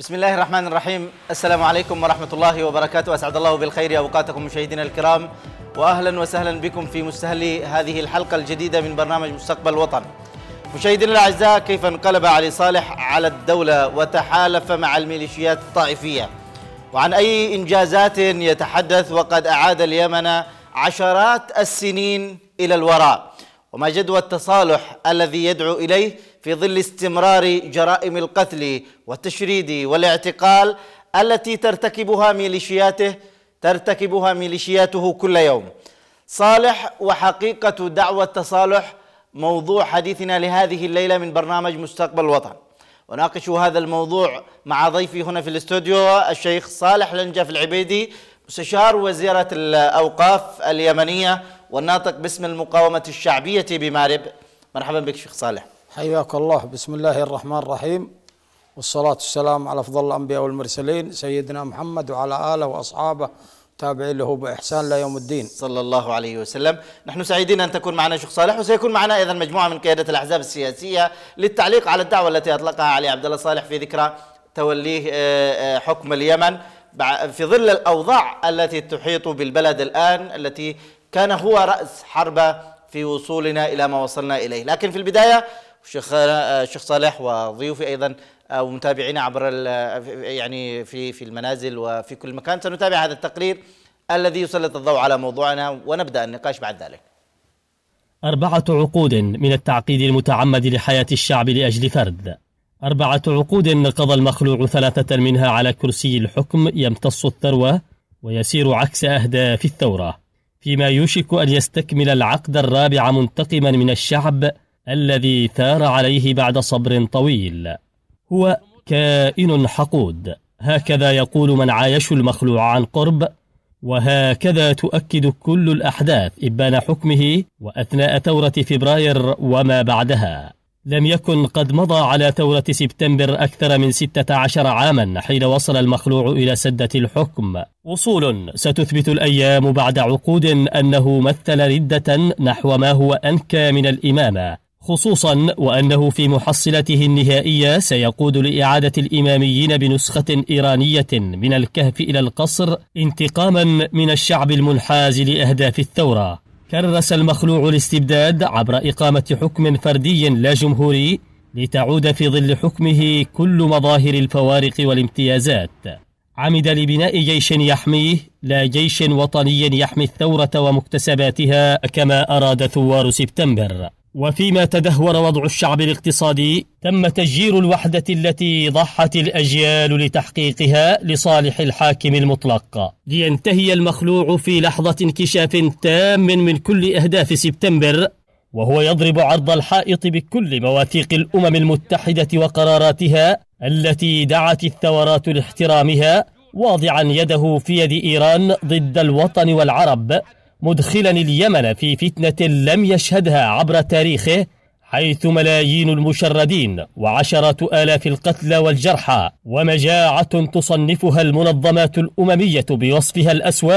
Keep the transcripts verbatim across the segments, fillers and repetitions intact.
بسم الله الرحمن الرحيم. السلام عليكم ورحمة الله وبركاته. أسعد الله بالخير أوقاتكم مشاهدينا الكرام، وأهلا وسهلا بكم في مستهل هذه الحلقة الجديدة من برنامج مستقبل الوطن. مشاهدينا الأعزاء، كيف انقلب علي صالح على الدولة وتحالف مع الميليشيات الطائفية، وعن أي إنجازات يتحدث وقد أعاد اليمن عشرات السنين إلى الوراء، وما جدوى التصالح الذي يدعو إليه في ظل استمرار جرائم القتل والتشريد والاعتقال التي ترتكبها ميليشياته ترتكبها ميليشياته كل يوم. صالح وحقيقة دعوة التصالح موضوع حديثنا لهذه الليلة من برنامج مستقبل الوطن، وناقش هذا الموضوع مع ضيفي هنا في الاستوديو الشيخ صالح لنجف العبيدي، مستشار وزارة الأوقاف اليمنية والناطق باسم المقاومة الشعبية بمارب. مرحبا بك شيخ صالح. حياك الله. بسم الله الرحمن الرحيم، والصلاة والسلام على أفضل الأنبياء والمرسلين سيدنا محمد وعلى آله وأصحابه تابعين له بإحسان إلى يوم الدين صلى الله عليه وسلم. نحن سعيدين أن تكون معنا شيخ صالح، وسيكون معنا أيضا مجموعة من قيادة الأحزاب السياسية للتعليق على الدعوة التي أطلقها علي عبد الله صالح في ذكرى توليه حكم اليمن في ظل الأوضاع التي تحيط بالبلد الآن، التي كان هو رأس حربة في وصولنا إلى ما وصلنا إليه. لكن في البداية شيخ شيخ صالح وضيوفي أيضا ومتابعينا عبر يعني في في المنازل وفي كل مكان، سنتابع هذا التقرير الذي يسلط الضوء على موضوعنا ونبدأ النقاش بعد ذلك. أربعة عقود من التعقيد المتعمد لحياة الشعب لأجل فرد. أربعة عقود قضى المخلوع ثلاثة منها على كرسي الحكم يمتص الثروة ويسير عكس أهداف الثورة، فيما يوشك أن يستكمل العقد الرابع منتقما من الشعب الذي ثار عليه بعد صبر طويل. هو كائن حقود، هكذا يقول من عايش المخلوع عن قرب، وهكذا تؤكد كل الأحداث إبان حكمه وأثناء ثورة فبراير وما بعدها. لم يكن قد مضى على ثورة سبتمبر أكثر من ستة عشر عاما حين وصل المخلوع إلى سدة الحكم، وصول ستثبت الأيام بعد عقود أنه مثل ردة نحو ما هو أنكى من الإمامة، خصوصا وأنه في محصلته النهائية سيقود لإعادة الإماميين بنسخة إيرانية من الكهف إلى القصر انتقاما من الشعب المنحاز لأهداف الثورة. كرس المخلوع الاستبداد عبر إقامة حكم فردي لا جمهوري لتعود في ظل حكمه كل مظاهر الفوارق والامتيازات. عمد لبناء جيش يحميه، لا جيش وطني يحمي الثورة ومكتسباتها كما أراد ثوار سبتمبر. وفيما تدهور وضع الشعب الاقتصادي، تم تسجير الوحدة التي ضحت الأجيال لتحقيقها لصالح الحاكم المطلق، لينتهي المخلوع في لحظة انكشاف تام من كل أهداف سبتمبر، وهو يضرب عرض الحائط بكل مواثيق الأمم المتحدة وقراراتها التي دعت الثورات لاحترامها، واضعا يده في يد إيران ضد الوطن والعرب، مدخلا اليمن في فتنة لم يشهدها عبر تاريخه، حيث ملايين المشردين وعشرات آلاف القتلى والجرحى ومجاعة تصنفها المنظمات الأممية بوصفها الأسوأ،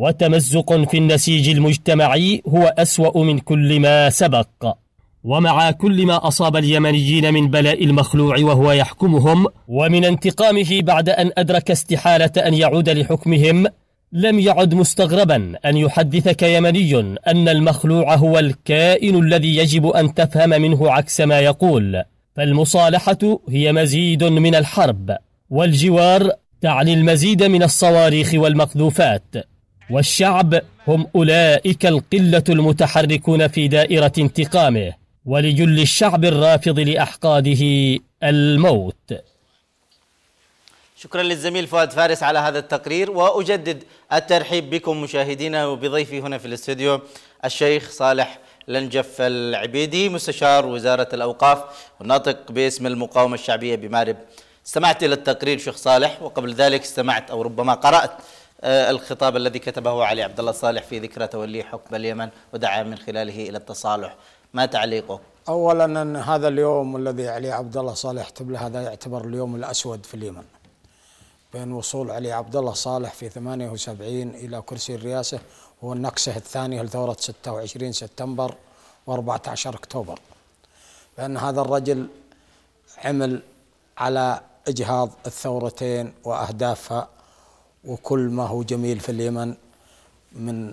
وتمزق في النسيج المجتمعي هو أسوأ من كل ما سبق. ومع كل ما أصاب اليمنيين من بلاء المخلوع وهو يحكمهم ومن انتقامه بعد أن أدرك استحالة أن يعود لحكمهم، لم يعد مستغربا أن يحدثك يمني أن المخلوع هو الكائن الذي يجب أن تفهم منه عكس ما يقول، فالمصالحة هي مزيد من الحرب، والجوار تعني المزيد من الصواريخ والمقذوفات، والشعب هم أولئك القلة المتحركون في دائرة انتقامه، ولجل الشعب الرافض لأحقاده الموت. شكرا للزميل فؤاد فارس على هذا التقرير، وأجدد الترحيب بكم مشاهدينا وبضيفي هنا في الاستوديو الشيخ صالح لنجف العبيدي، مستشار وزارة الأوقاف والناطق باسم المقاومة الشعبية بمارب. استمعت إلى التقرير شيخ صالح، وقبل ذلك استمعت أو ربما قرأت الخطاب الذي كتبه علي عبد الله صالح في ذكرى توليه حكم اليمن ودعا من خلاله إلى التصالح. ما تعليقه؟ أولا أن هذا اليوم الذي علي عبد الله صالح كتب له هذا يعتبر اليوم الأسود في اليمن، بين وصول علي عبد الله صالح في ثمانية وسبعين إلى كرسي الرئاسة هو النكسة الثانية لثورة ستة وعشرين سبتمبر وأربعة عشر أكتوبر، لأن هذا الرجل عمل على إجهاض الثورتين وأهدافها وكل ما هو جميل في اليمن. من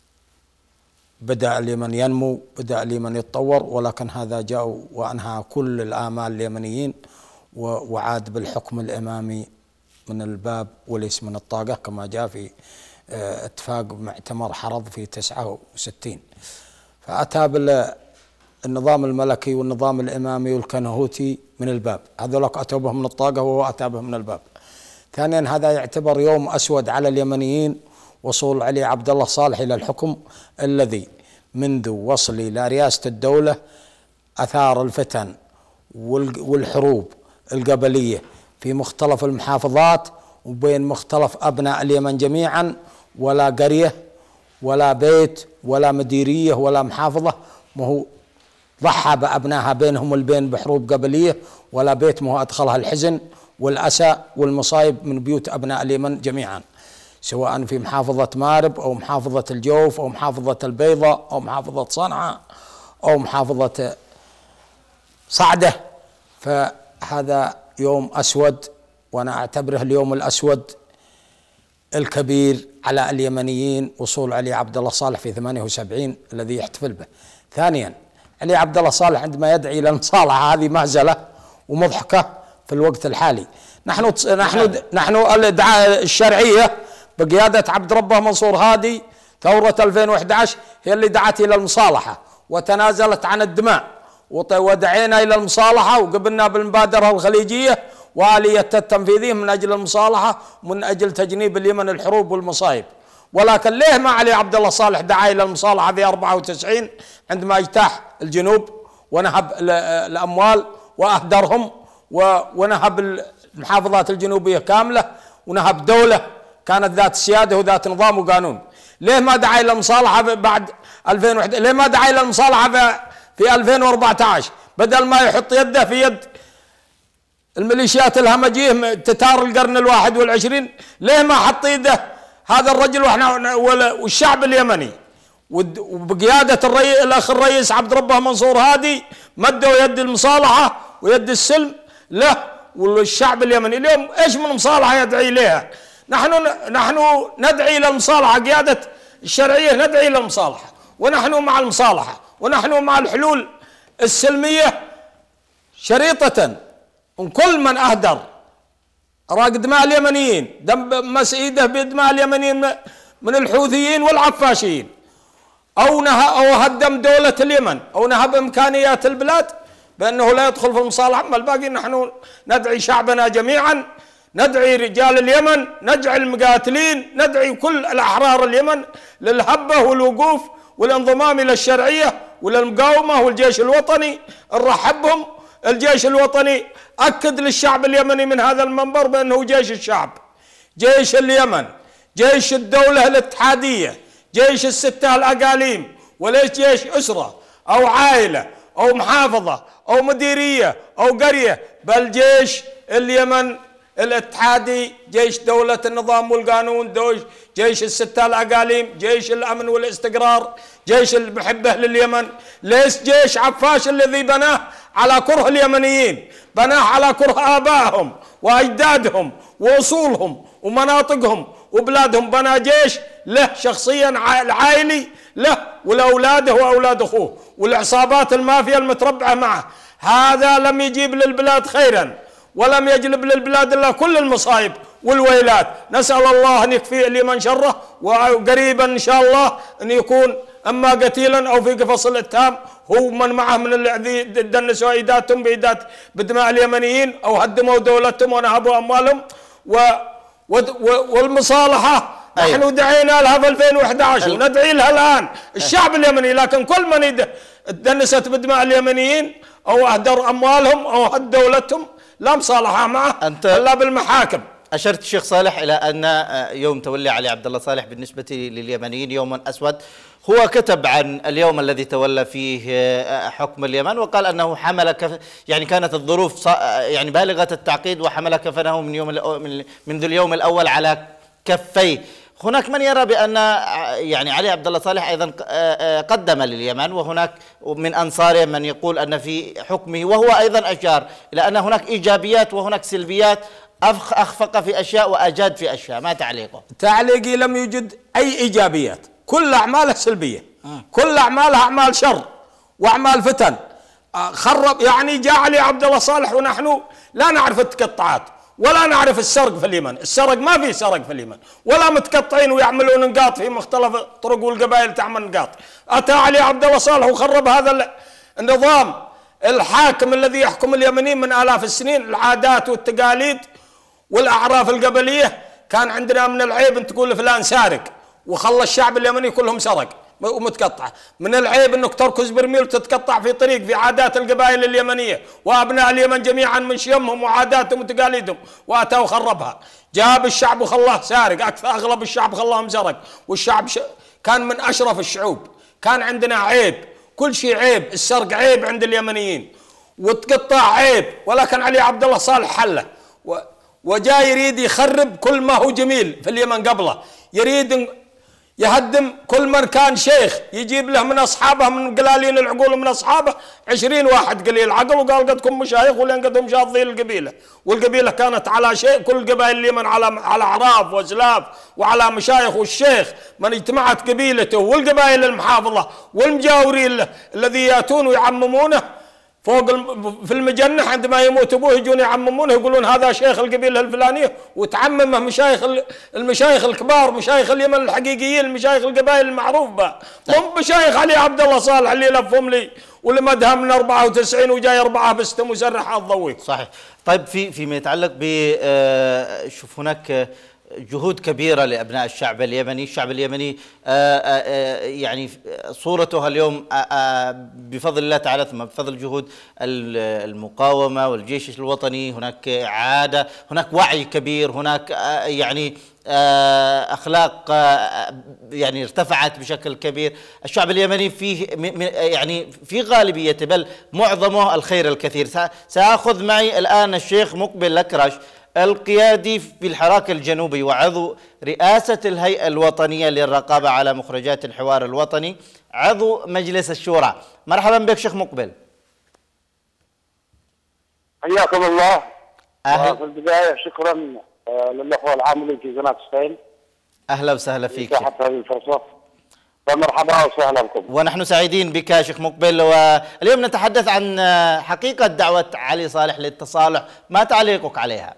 بدأ اليمن ينمو، بدأ اليمن يتطور، ولكن هذا جاء وأنهى كل الآمال اليمنيين وعاد بالحكم الإمامي من الباب وليس من الطاقة، كما جاء في اتفاق مؤتمر حرض في تسعة وستين. فأتى بالنظام الملكي والنظام الإمامي والكنهوتي من الباب، هذولك أتوا بهم من الطاقة وهو أتى بهم من الباب. ثانيا هذا يعتبر يوم أسود على اليمنيين، وصول علي عبد الله صالح إلى الحكم الذي منذ وصله إلى رئاسة الدولة أثار الفتن والحروب القبلية في مختلف المحافظات وبين مختلف أبناء اليمن جميعا، ولا قرية ولا بيت ولا مديرية ولا محافظة ما هو ضحى بأبنائها بينهم والبين بحروب قبلية، ولا بيت ما هو أدخلها الحزن والأسى والمصايب من بيوت أبناء اليمن جميعا، سواء في محافظة مارب أو محافظة الجوف أو محافظة البيضاء أو محافظة صنعاء أو محافظة صعدة. فهذا يوم أسود، وأنا أعتبره اليوم الأسود الكبير على اليمنيين، وصول علي عبد الله صالح في ثمانية وسبعين الذي يحتفل به. ثانيا علي عبد الله صالح عندما يدعي إلى المصالحة هذه مهزلة ومضحكة في الوقت الحالي. نحن نحن نحن الدعاء الشرعية بقيادة عبد ربه منصور هادي ثورة ألفين وأحد عشر هي اللي دعت إلى المصالحة وتنازلت عن الدماء، ودعينا إلى المصالحة وقبلنا بالمبادرة الخليجية وآلية التنفيذية من أجل المصالحة ومن أجل تجنيب اليمن الحروب والمصايب. ولكن ليه ما علي عبد الله صالح دعا إلى المصالحة في أربعة وتسعين عندما اجتاح الجنوب ونهب الأموال وأهدرهم ونهب المحافظات الجنوبية كاملة ونهب دولة كانت ذات سيادة وذات نظام وقانون؟ ليه ما دعا إلى المصالحة بعد ألفين وواحد؟ ليه ما دعا إلى المصالحة في ألفين وأربعة عشر بدل ما يحط يده في يد الميليشيات الهمجية تتار القرن الواحد والعشرين؟ ليه ما حط يده هذا الرجل واحنا والشعب اليمني وبقيادة الرئيس الأخ الرئيس عبد ربه منصور هادي مدوا يد المصالحة ويد السلم له والشعب اليمني؟ اليوم ايش من مصالحة يدعي لها؟ نحن نحن ندعي الى المصالحة، قيادة الشرعية ندعي الى المصالحة، ونحن مع المصالحة ونحن مع الحلول السلمية شريطة. وكل من أهدر أراق دماء اليمنيين دم مس ايده بدماء اليمنيين من الحوثيين والعفاشيين أو نهى أو هدم دولة اليمن أو نهب إمكانيات البلاد بأنه لا يدخل في المصالحة. أما الباقي نحن ندعي شعبنا جميعا، ندعي رجال اليمن، ندعي المقاتلين، ندعي كل الأحرار اليمن للهبة والوقوف والانضمام إلى الشرعية وللمقاومة والجيش الوطني نرحبهم. الجيش الوطني أكد للشعب اليمني من هذا المنبر بأنه جيش الشعب، جيش اليمن، جيش الدولة الاتحادية، جيش الستة الأقاليم، وليس جيش أسرة أو عائلة أو محافظة أو مديرية أو قرية، بل جيش اليمن الاتحادي، جيش دولة النظام والقانون، جيش الستة الأقاليم، جيش الأمن والاستقرار، جيش المحبة لليمن، ليس جيش عفاش الذي بناه على كره اليمنيين، بناه على كره آبائهم وأجدادهم وأصولهم ومناطقهم وبلادهم، بنى جيش له شخصيا عائلي له ولأولاده وأولاد أخوه والعصابات المافيا المتربعة معه. هذا لم يجيب للبلاد خيرا ولم يجلب للبلاد إلا كل المصائب والويلات. نسأل الله أن يكفي اليمن شره، وقريبا إن شاء الله أن يكون أما قتيلا أو في قفص الاتهام هو من معه من الذي دنسوا أيداتهم بإيدات بدماء اليمنيين أو هدموا دولتهم ونهبوا أموالهم. و والمصالحة أيوة. نحن دعينا لها في ألفين وأحد عشر وندعي لها الآن الشعب اليمني، لكن كل من دنست بدماء اليمنيين أو أهدر أموالهم أو هد دولتهم لا مصالحة معه إلا بالمحاكم. أشرت الشيخ صالح إلى أن يوم تولي علي عبد الله صالح بالنسبة لليمنيين يوم أسود. هو كتب عن اليوم الذي تولى فيه حكم اليمن وقال أنه حمل كف يعني كانت الظروف يعني بالغة التعقيد وحمل كفنه من يوم منذ اليوم الأول على كفيه. هناك من يرى بأن يعني علي عبد الله صالح أيضا قدم لليمن، وهناك من أنصاره من يقول أن في حكمه، وهو أيضا أشار إلى أن هناك إيجابيات وهناك سلبيات، أخفق في أشياء وأجاد في أشياء. ما تعليقه؟ تعليقي لم يوجد أي إيجابيات، كل أعماله سلبية، كل أعمالها أعمال شر وأعمال فتن. خرب يعني جاء علي عبد الله صالح ونحن لا نعرف التقطعات ولا نعرف السرق في اليمن، السرق ما في سرق في اليمن، ولا متقطعين ويعملون نقاط في مختلف الطرق والقبائل تعمل نقاط. أتى علي عبد الله صالح وخرب هذا النظام الحاكم الذي يحكم اليمنيين من آلاف السنين، العادات والتقاليد والأعراف القبلية. كان عندنا من العيب أن تقول فلان سارق وخلى الشعب اليمني كلهم سرق ومتقطع. من العيب انك تركز برميل وتتقطع في طريق في عادات القبائل اليمنيه، وابناء اليمن جميعا من شيمهم وعاداتهم وتقاليدهم، واتى وخربها. جاب الشعب وخلاه سارق، اكثر اغلب الشعب خلاهم سرق، والشعب ش... كان من اشرف الشعوب. كان عندنا عيب، كل شيء عيب، السرق عيب عند اليمنيين وتقطع عيب، ولكن علي عبد الله صالح حله و... وجاء يريد يخرب كل ما هو جميل في اليمن قبله، يريد يهدم كل من كان شيخ، يجيب له من أصحابه من قلالين العقول من أصحابه عشرين واحد قليل العقل، وقال قدكم مشايخ ولين قدهم شاطين القبيلة، والقبيلة كانت على شيء، كل قبائل اليمن على على أعراف وأسلاف وعلى مشايخ، والشيخ من اجتمعت قبيلته والقبائل المحافظة والمجاورين له الذي يأتون ويعممونه فوق في المجنح، عندما يموت ابوه يجون يعممونه يقولون هذا شيخ القبيله الفلانيه، وتعممه مشايخ المشايخ الكبار، مشايخ اليمن الحقيقيين، المشايخ القبائل المعروف به، مو مشايخ علي عبد الله صالح اللي لفهم لي واللي مدها من أربعة وتسعين وجاي أربعة بستة مسرحة الضوي. صحيح. طيب في فيما يتعلق ب شوف هناك جهود كبيرة لأبناء الشعب اليمني، الشعب اليمني يعني صورتها اليوم بفضل الله تعالى ثم بفضل جهود المقاومة والجيش الوطني، هناك عادة، هناك وعي كبير، هناك يعني أخلاق يعني ارتفعت بشكل كبير. الشعب اليمني فيه يعني في غالبيته بل معظمه الخير الكثير. سأخذ معي الآن الشيخ مقبل الأكرش القيادي في الحراك الجنوبي وعضو رئاسة الهيئة الوطنية للرقابة على مخرجات الحوار الوطني، عضو مجلس الشورى. مرحبا بك شيخ مقبل. حياكم الله. أهل. في البداية شكرا للأخوة العاملين في قناة ستايل. أهلا وسهلا فيك. تحت هذه الفرصة. فمرحبا وسهلا بكم. ونحن سعيدين بك شيخ مقبل، واليوم نتحدث عن حقيقة دعوة علي صالح للتصالح، ما تعليقك عليها؟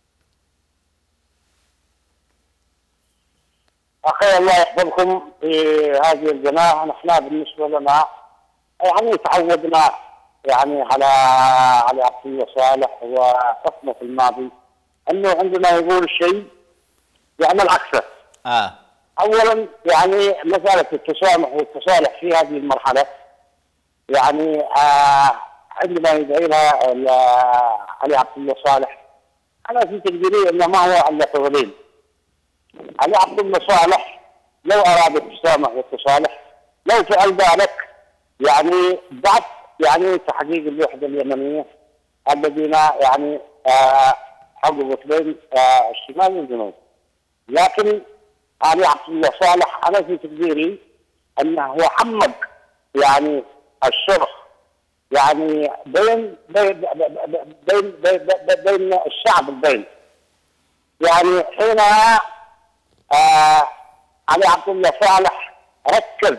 أخي الله يحفظكم في هذه القناة. نحن بالنسبة لنا يعني تعودنا يعني على على عبد الله صالح وحكمه في الماضي أنه عندما يقول شيء يعمل عكسه. آه. أولا يعني مسألة التسامح والتصالح في هذه المرحلة يعني آه عندما يدعي لها علي عبد الله صالح، أنا في تقديري أنه ما هو إلا تضليل. علي عبد الله صالح لو أراد التسامح والتصالح لو فعل ذلك يعني بعد يعني تحقيق الوحدة اليمنية الذين يعني آه حققوا بين آه الشمال والجنوب، لكن علي عبد الله صالح أنا في تقديري أنه هو عمق يعني الشرخ يعني بين بين بين بين, بين الشعب البين. يعني حينها آه علي عبد الله صالح ركز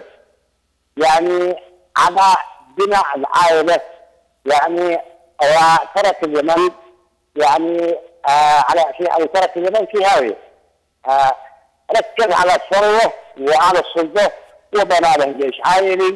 يعني على بناء العائلة يعني وترك اليمن يعني آه على في أو ترك اليمن في هاوية. آه ركز على الثروة وعلى السلطة وبنى له جيش عائلي.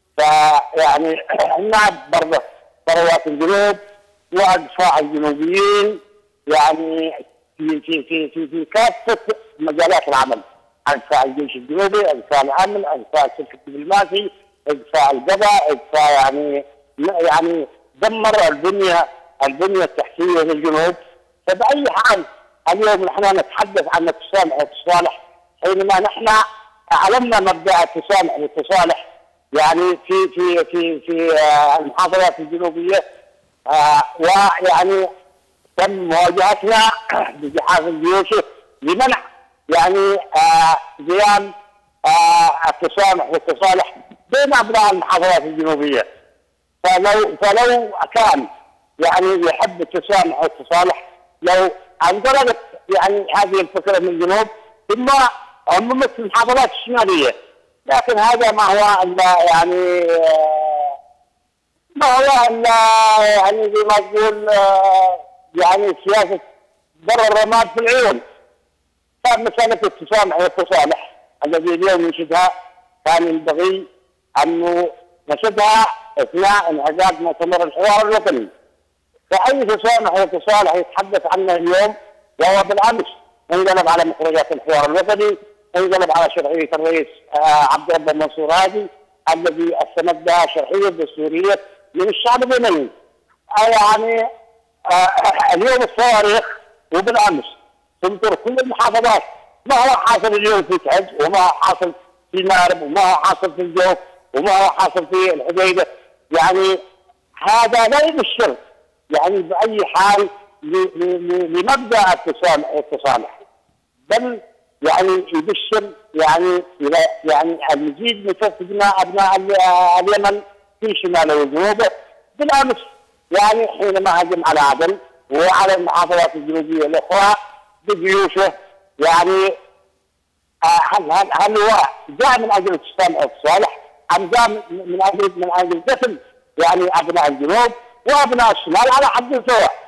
فيعني هناك برضه ثروات الجنوب وأقصاء الجنوبيين يعني في في في في, في كافة مجالات العمل، أقصاء الجيش الجنوبي، أقصاء الأمن، أقصاء السلك الدبلوماسي، أقصاء القضاء، أقصاء يعني يعني دمر البنية البنية التحتية للجنوب. فبأي حال اليوم نحن نتحدث عن التسامح والتصالح حينما نحن أعلنا مبدأ التسامح والتصالح يعني في في في في المحافظات الجنوبية، ويعني تم مواجهتنا بجهاز الجيوش لمنع يعني آه قيام آه التسامح والتصالح بين ابناء المحافظات الجنوبيه. فلو فلو كان يعني يحب التسامح والتصالح، لو انطلقت يعني هذه الفكره من الجنوب ثم هم مثل المحافظات الشماليه، لكن هذا ما هو الا يعني ما هو الا يعني زي ما تقول يعني سياسه بر الرماد في العيون. فمساله التسامح والتصالح الذي اليوم نشدها كان ينبغي انه نشدها اثناء انعقاد مؤتمر الحوار الوطني. فاي تسامح وتصالح يتحدث عنه اليوم وهو بالامس انقلب على مخرجات الحوار الوطني، انقلب على شرعيه الرئيس عبد الله منصور هادي الذي استمدها شرعيه دستوريه من الشعب اليمني. يعني اليوم الصواريخ وبالامس تمطر كل المحافظات. ما هو حاصل اليوم في تعز، وما هو حاصل في مأرب، وما هو حاصل في الجوف، وما هو حاصل في الحديده. يعني هذا لا يبشر يعني باي حال لمبدا التسامح والتصالح، بل يعني يبشر يعني الى يعني المزيد من فتنة ابناء اليمن في شماله وجنوبه. بالامس يعني حينما هجم على عدن وعلى المحافظات الجنوبيه الاخرى بجيوشه، يعني هل هل هل هو جاء من اجل التسامح والتصالح ام جاء من اجل من اجل قتل يعني ابناء الجنوب وابناء الشمال على حد سواء؟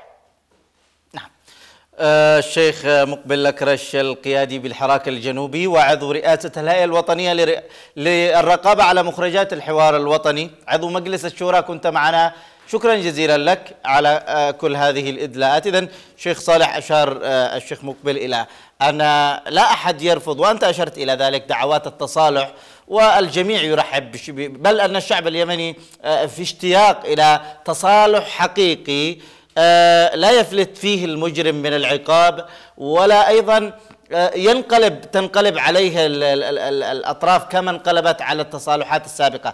الشيخ مقبل الأكرش القيادي بالحراك الجنوبي وعضو رئاسة الهيئة الوطنية للرقابة على مخرجات الحوار الوطني، عضو مجلس الشورى، كنت معنا، شكرا جزيلا لك على كل هذه الإدلاءات. إذن شيخ صالح أشار الشيخ مقبل إلى أن لا أحد يرفض، وأنت أشرت إلى ذلك، دعوات التصالح والجميع يرحب، بل أن الشعب اليمني في اشتياق إلى تصالح حقيقي لا يفلت فيه المجرم من العقاب، ولا أيضا ينقلب تنقلب عليه ال ال ال الأطراف كما انقلبت على التصالحات السابقة.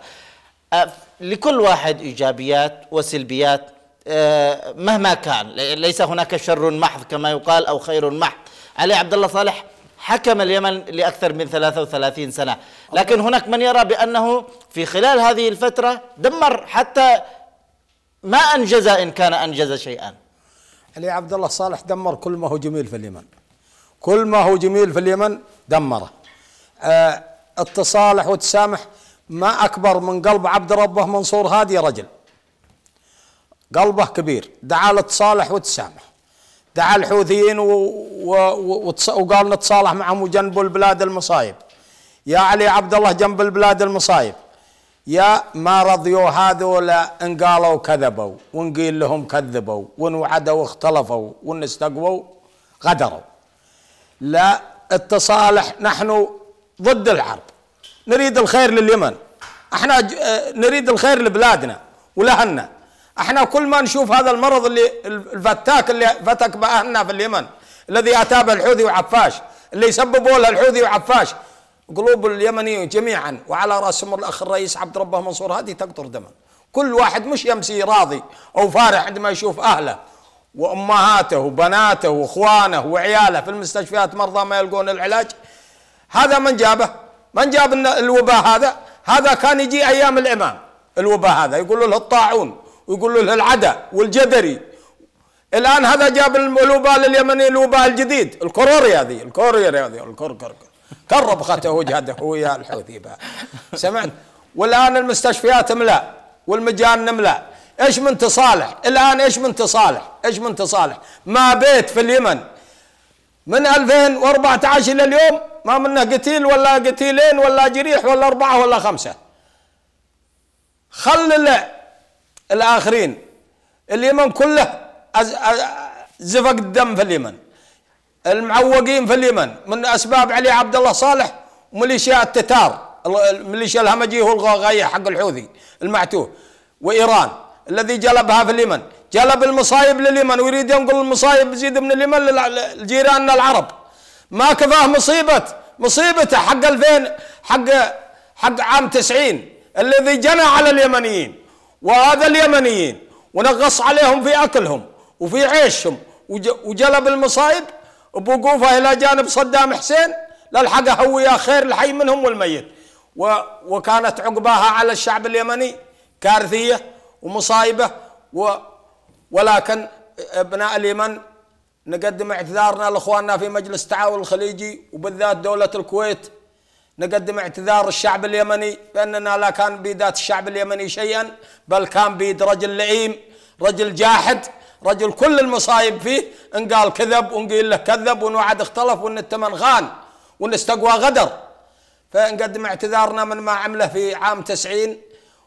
لكل واحد إيجابيات وسلبيات مهما كان، ليس هناك شر محض كما يقال أو خير محض. علي عبد الله صالح حكم اليمن لأكثر من ثلاثة وثلاثين سنة، لكن هناك من يرى بأنه في خلال هذه الفترة دمر حتى ما أنجز إن كان أنجز شيئا. علي عبد الله صالح دمر كل ما هو جميل في اليمن، كل ما هو جميل في اليمن دمره. آه التصالح والتسامح ما أكبر من قلب عبد ربه منصور هادي، رجل قلبه كبير، دعا للتصالح والتسامح، دعا الحوثيين وقال نتصالح معهم وجنبوا البلاد المصايب. يا علي عبد الله جنب البلاد المصايب، يا ما رضيوا هذولا ان قالوا كذبوا، وان قيل لهم كذبوا، وان وعدوا اختلفوا، وان استقووا غدروا. لا، التصالح نحن ضد الحرب، نريد الخير لليمن، احنا نريد الخير لبلادنا ولهنا. احنا كل ما نشوف هذا المرض اللي الفتاك اللي فتك باهلنا في اليمن، الذي اتى به الحوثي وعفاش، اللي يسببوا له الحوثي وعفاش، قلوب اليمنيين جميعا وعلى راسهم الاخ الرئيس عبد ربه منصور هادي تقطر دما. كل واحد مش يمسي راضي او فارح عندما يشوف اهله وامهاته وبناته واخوانه وعياله في المستشفيات مرضى ما يلقون العلاج. هذا من جابه؟ من جاب الوباء هذا؟ هذا كان يجي ايام الامام الوباء هذا، يقولوا له الطاعون ويقولوا له العدا والجدري. الان هذا جاب الوباء لليمني، الوباء الجديد الكوروري هذه الكوروري هذه الكركر كرب خته وجهده هو يا الحوثي بقى. سمعت؟ والان المستشفيات ملا والمجان ملا. ايش من تصالح الان؟ ايش من تصالح؟ ايش من تصالح؟ ما بيت في اليمن من ألفين وأربعة عشر الى اليوم ما منه قتيل ولا قتيلين ولا جريح ولا اربعه ولا خمسه. خل الاخرين. اليمن كله زفق الدم في اليمن، المعوقين في اليمن من اسباب علي عبد الله صالح وميليشيا التتار، الميليشيا الهمجيه والغايه حق الحوثي المعتوه، وايران الذي جلبها في اليمن، جلب المصايب لليمن ويريد ينقل المصايب يزيد من اليمن لجيراننا العرب. ما كفاه مصيبه مصيبته حق ألفين حق حق عام تسعين الذي جنى على اليمنيين وهذا اليمنيين ونغص عليهم في اكلهم وفي عيشهم وجلب المصايب. بوقوفه إلى جانب صدام حسين للحقه ويا خير الحي منهم والميت. وكانت عقباها على الشعب اليمني كارثية ومصايبة. ولكن ابناء اليمن نقدم اعتذارنا لاخواننا في مجلس التعاون الخليجي وبالذات دولة الكويت. نقدم اعتذار الشعب اليمني بأننا لا كان بيدات الشعب اليمني شيئا، بل كان بيد رجل لئيم، رجل جاحد، رجل كل المصايب فيه ان قال كذب ونقول له كذب، ونوعد اختلف، وان التمن خان، وان استقوى غدر. فنقدم اعتذارنا من ما عمله في عام تسعين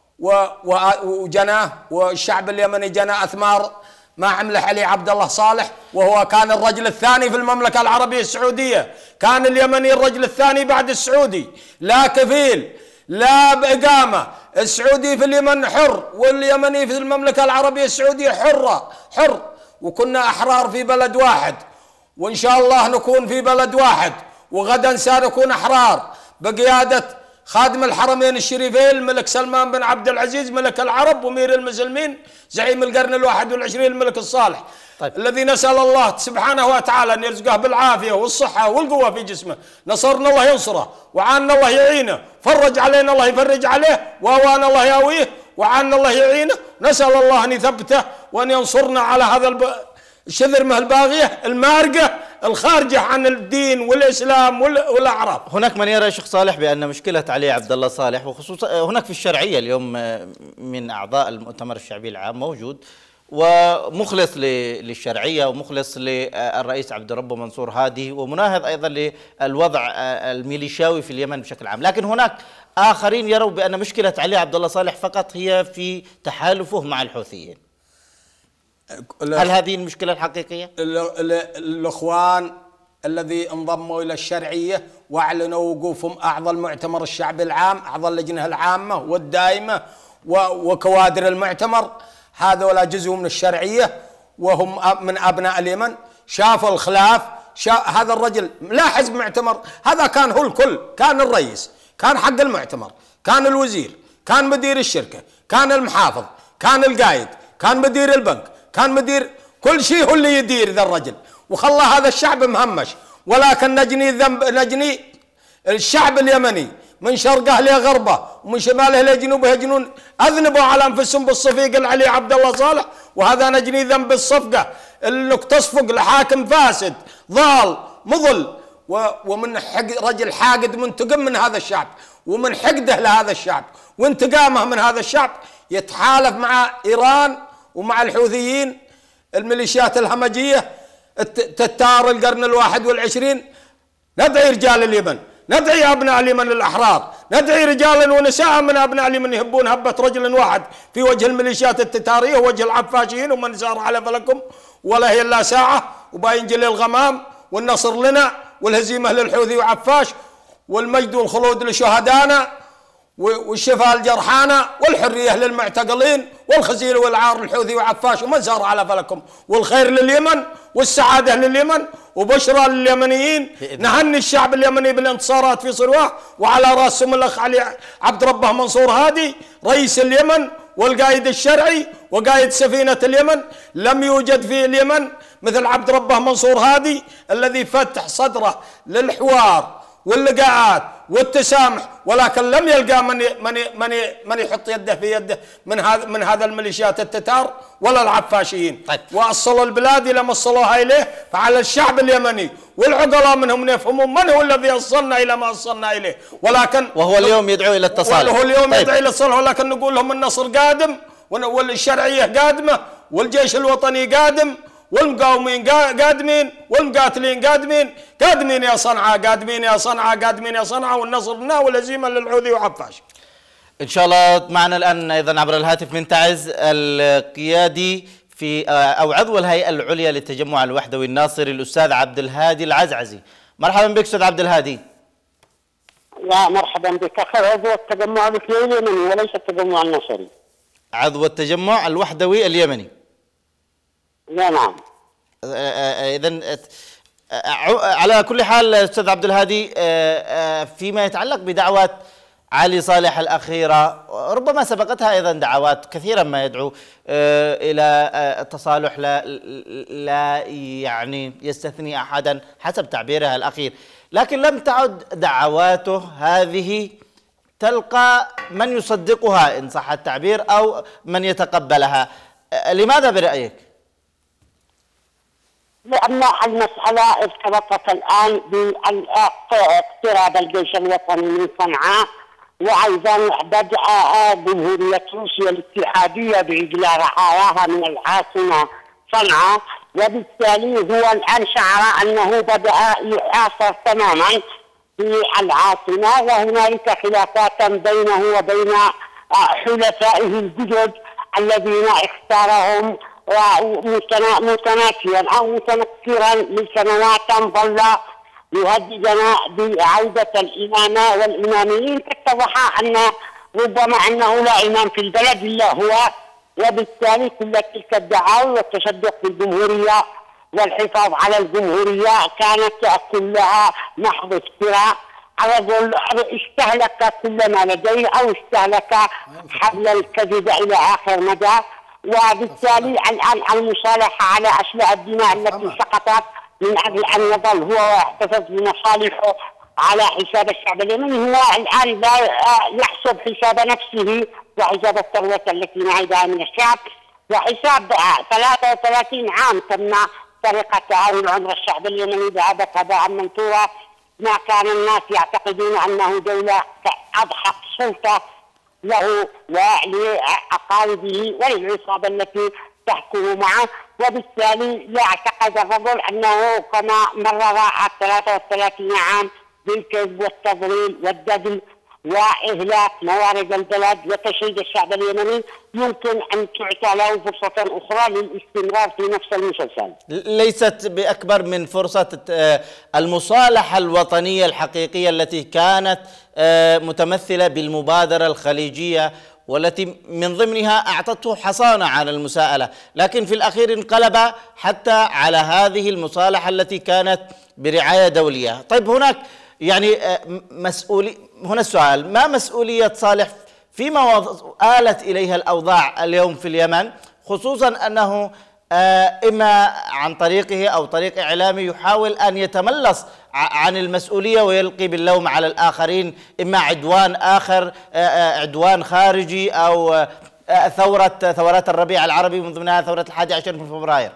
وجناه، والشعب اليمني جنى اثمار ما عمله علي عبد الله صالح، وهو كان الرجل الثاني في المملكة العربية السعودية. كان اليمني الرجل الثاني بعد السعودي، لا كفيل لا بإقامة. السعودي في اليمن حر، واليمني في المملكة العربية السعودية حرة حر، وكنا أحرار في بلد واحد، وإن شاء الله نكون في بلد واحد، وغدا سنكون أحرار بقيادة خادم الحرمين الشريفين الملك سلمان بن عبد العزيز ملك العرب وأمير المسلمين زعيم القرن الواحد والعشرين الملك الصالح. طيب. الذي نسأل الله سبحانه وتعالى أن يرزقه بالعافية والصحة والقوة في جسمه. نصرنا الله ينصره، وعانا الله يعينه، فرج علينا الله يفرج عليه، وأوانا الله ياويه، وعانا الله يعينه. نسأل الله أن يثبته وأن ينصرنا على هذا الشذرمة الباغية المارقة الخارجة عن الدين والإسلام والأعراف. هناك من يرى شيخ صالح بأن مشكلة علي عبد الله صالح، وخصوصا هناك في الشرعية اليوم من أعضاء المؤتمر الشعبي العام موجود ومخلص للشرعية ومخلص للرئيس عبد الرب منصور هادي، ومناهض أيضا للوضع الميليشياوي في اليمن بشكل عام. لكن هناك آخرين يروا بأن مشكلة علي عبد الله صالح فقط هي في تحالفه مع الحوثيين. هل هذه المشكلة الحقيقية؟ الأخوان الذي انضموا إلى الشرعية وأعلنوا وقوفهم أعضاء المؤتمر الشعبي العام، أعضاء اللجنة العامة والدائمة وكوادر المؤتمر، هذولا جزء من الشرعية وهم من أبناء اليمن. شافوا الخلاف، شاف هذا الرجل لا حزب معتمر، هذا كان هو الكل، كان الرئيس، كان حق المؤتمر، كان الوزير، كان مدير الشركة، كان المحافظ، كان القايد، كان مدير البنك، كان مدير كل شيء، هو اللي يدير ذا الرجل، وخلى هذا الشعب مهمش. ولكن نجني ذنب نجني الشعب اليمني من شرقه لغربه ومن شماله لجنوبه يجنون، اذنبوا على انفسهم بالصفيق العلي عبد الله صالح، وهذا نجني ذنب الصفقه انك تصفق لحاكم فاسد ضال مضل، ومن حق رجل حاقد منتقم من هذا الشعب، ومن حقده لهذا الشعب وانتقامه من هذا الشعب يتحالف مع ايران ومع الحوثيين الميليشيات الهمجيه تتار القرن الواحد والعشرين. ندعي رجال اليمن، ندعي أبناء اليمن الأحرار، ندعي رجالا ونساء من أبناء اليمن يهبون هبة رجل واحد في وجه الميليشيات التتارية ووجه العفاشيين، ومن سار على فلكم ولا هي إلا ساعة وباينجلي الغمام، والنصر لنا والهزيمة للحوثي وعفاش، والمجد والخلود لشهدانا، والشفاء لجرحانا، والحرية للمعتقلين، والخزي والعار للحوثي وعفاش، ومن سار على فلكم، والخير لليمن والسعادة لليمن وبشرى لليمنيين. نهني الشعب اليمني بالانتصارات في صرواه، وعلى راسهم الأخ علي عبد ربه منصور هادي رئيس اليمن والقائد الشرعي وقائد سفينة اليمن. لم يوجد في اليمن مثل عبد ربه منصور هادي الذي فتح صدره للحوار واللقاءات والتسامح، ولكن لم يلقى من من من من يحط يده في يده من هذا من هذا الميليشيات التتار ولا العفاشيين. طيب. واصلوا البلاد الى ما وصلوها اليه، فعلى الشعب اليمني والعقلاء منهم ان يفهموا من هو الذي وصلنا الى ما وصلنا اليه. ولكن وهو اليوم يدعو الى التصالح، وهو اليوم طيب. يدعو الى الصلح، ولكن نقول لهم النصر قادم والشرعيه قادمه والجيش الوطني قادم والمقاومين قادمين والمقاتلين قادمين، قادمين يا صنعاء، قادمين يا صنعاء، قادمين يا صنعاء، والنصر لنا والهزيمه للحوثي وعفاش. ان شاء الله. معنا الان ايضا عبر الهاتف من تعز القيادي في او عضو الهيئه العليا للتجمع الوحدوي الناصري الاستاذ عبد الهادي العزعزي. مرحبا بك استاذ عبد الهادي. لا مرحبا بك اخي، عضو التجمع اليمني وليس التجمع الناصري. عضو التجمع الوحدوي اليمني. لا نعم. اذا على كل حال استاذ عبد الهادي، فيما يتعلق بدعوات علي صالح الأخيرة ربما سبقتها أيضا دعوات كثيرا ما يدعو إلى التصالح، لا, لا يعني يستثني أحدا حسب تعبيرها الأخير، لكن لم تعد دعواته هذه تلقى من يصدقها إن صح التعبير أو من يتقبلها. لماذا برأيك؟ لأن المسألة ارتبطت الآن باقتراب الجيش الوطني من صنعاء، وأيضا بدأ جمهورية روسيا الاتحادية بإجلاء رعاياها من العاصمة صنعاء، وبالتالي هو الآن شعر أنه بدأ يحاصر تماما في العاصمة، وهنالك خلافات بينه وبين حلفائه الجدد الذين اختارهم متنافيا أو متنكرا لسنوات ظل يهددنا بعودة الإمامة والإماميين، اتضح أن ربما أنه لا إمام في البلد إلا هو، وبالتالي كل تلك الدعاوى والتشدق بالجمهورية والحفاظ على الجمهورية كانت كلها محض افتراء. الرجل استهلك كل ما لديه أو استهلك حبل الكذب إلى آخر مدى، وبالتالي الآن المصالحة على أشلاء الدماء التي سقطت من أجل أن يظل هو ويحتفظ بمصالحه على حساب الشعب اليمني، هو الآن لا يحسب حساب نفسه وحساب الثروة التي نعيدها من الشعب، وحساب ثلاثة وثلاثين عام تم سرقة تعاون عمر الشعب اليمني ذهبت هباء منثورا. ما كان الناس يعتقدون أنه دولة أضحت سلطة له ولأقاربه وللعصابة التي تحكم معه، وبالتالي يعتقد الرجل أنه كما مرر ثلاثة وثلاثين عام بالكذب والتضليل والدجل وإهلاك موارد البلد وتشييد الشعب اليمني يمكن أن تعطى له فرصة أخرى للاستمرار في نفس المسلسل. ليست بأكبر من فرصة المصالحة الوطنية الحقيقية التي كانت متمثلة بالمبادرة الخليجية والتي من ضمنها أعطته حصانة على المساءلة، لكن في الأخير انقلب حتى على هذه المصالحة التي كانت برعاية دولية. طيب هناك يعني مسؤولي هنا السؤال، ما مسؤولية صالح فيما آلت إليها الأوضاع اليوم في اليمن، خصوصا أنه إما عن طريقه أو طريق إعلامي يحاول أن يتملص عن المسؤولية ويلقي باللوم على الآخرين، إما عدوان آخر عدوان خارجي أو ثورة ثورات الربيع العربي من ضمنها ثورة الحادي عشر من فبراير؟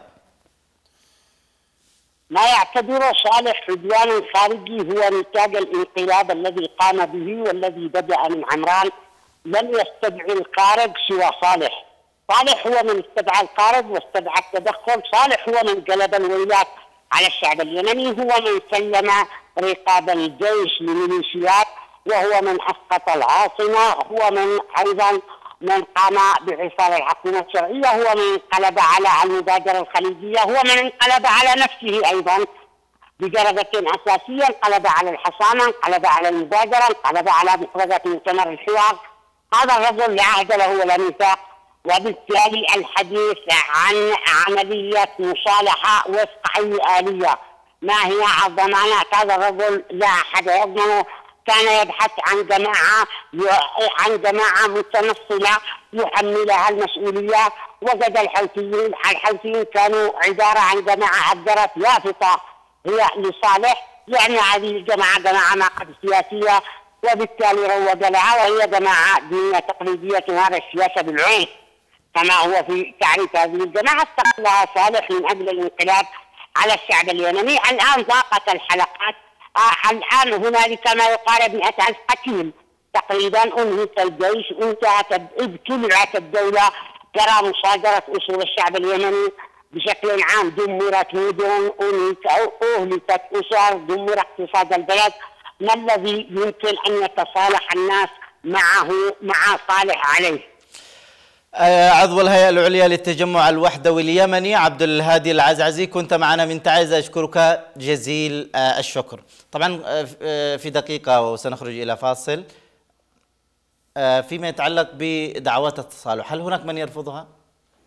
ما يعتبره صالح عدوان خارجي هو نتاج الانقلاب الذي قام به والذي بدأ من عمران. لم يستدعي الخارج سوى صالح. صالح هو من استدعى الخارج واستدعى التدخل. صالح هو من قلب الويلات على الشعب اليمني، هو من سلم رقاب الجيش لميليشيات، وهو من أسقط العاصمة، هو من أيضا من قام بحصار الحكومة الشرعية، هو من انقلب على المبادرة الخليجية، هو من انقلب على نفسه أيضا بدرجة أساسية، انقلب على الحصانة، انقلب على المبادرة، انقلب على مخرجات مؤتمر الحوار. هذا الرجل لا عهد له ولا ميثاق، وبالتالي الحديث عن عملية مصالحة وفق أي آلية ما هي الضمانات، هذا الرجل لا أحد يضمنه. كان يبحث عن جماعة عن جماعة متنصلة يحملها المسؤولية. وجد الحوثيين، الحوثيين كانوا عبارة عن جماعة أبدرت لافتة هي لصالح، يعني هذه الجماعة جماعة ناقد سياسية، وبالتالي روج لها، وهي جماعة دينية تقليدية تمارس السياسة بالعنف كما هو في تعريف هذه الجماعة. استغلها صالح من أجل الانقلاب على الشعب اليمني. الآن ضاقت الحلقات، آه الآن هنالك ما يقارب مئة ألف قتيل تقريبا. أنهت الجيش، انتهت، ابتلعت الدولة، جرى مصادرة أصول الشعب اليمني بشكل عام، دمرت مدن، أهلكت أسر، دمر اقتصاد البلد. ما الذي يمكن أن يتصالح الناس معه مع صالح عليه؟ عضو الهيئة العليا للتجمع الوحدوي اليمني عبد الهادي العزعزي، كنت معنا من تعز، أشكرك جزيل الشكر. طبعا في دقيقة وسنخرج إلى فاصل. فيما يتعلق بدعوات التصالح، هل هناك من يرفضها؟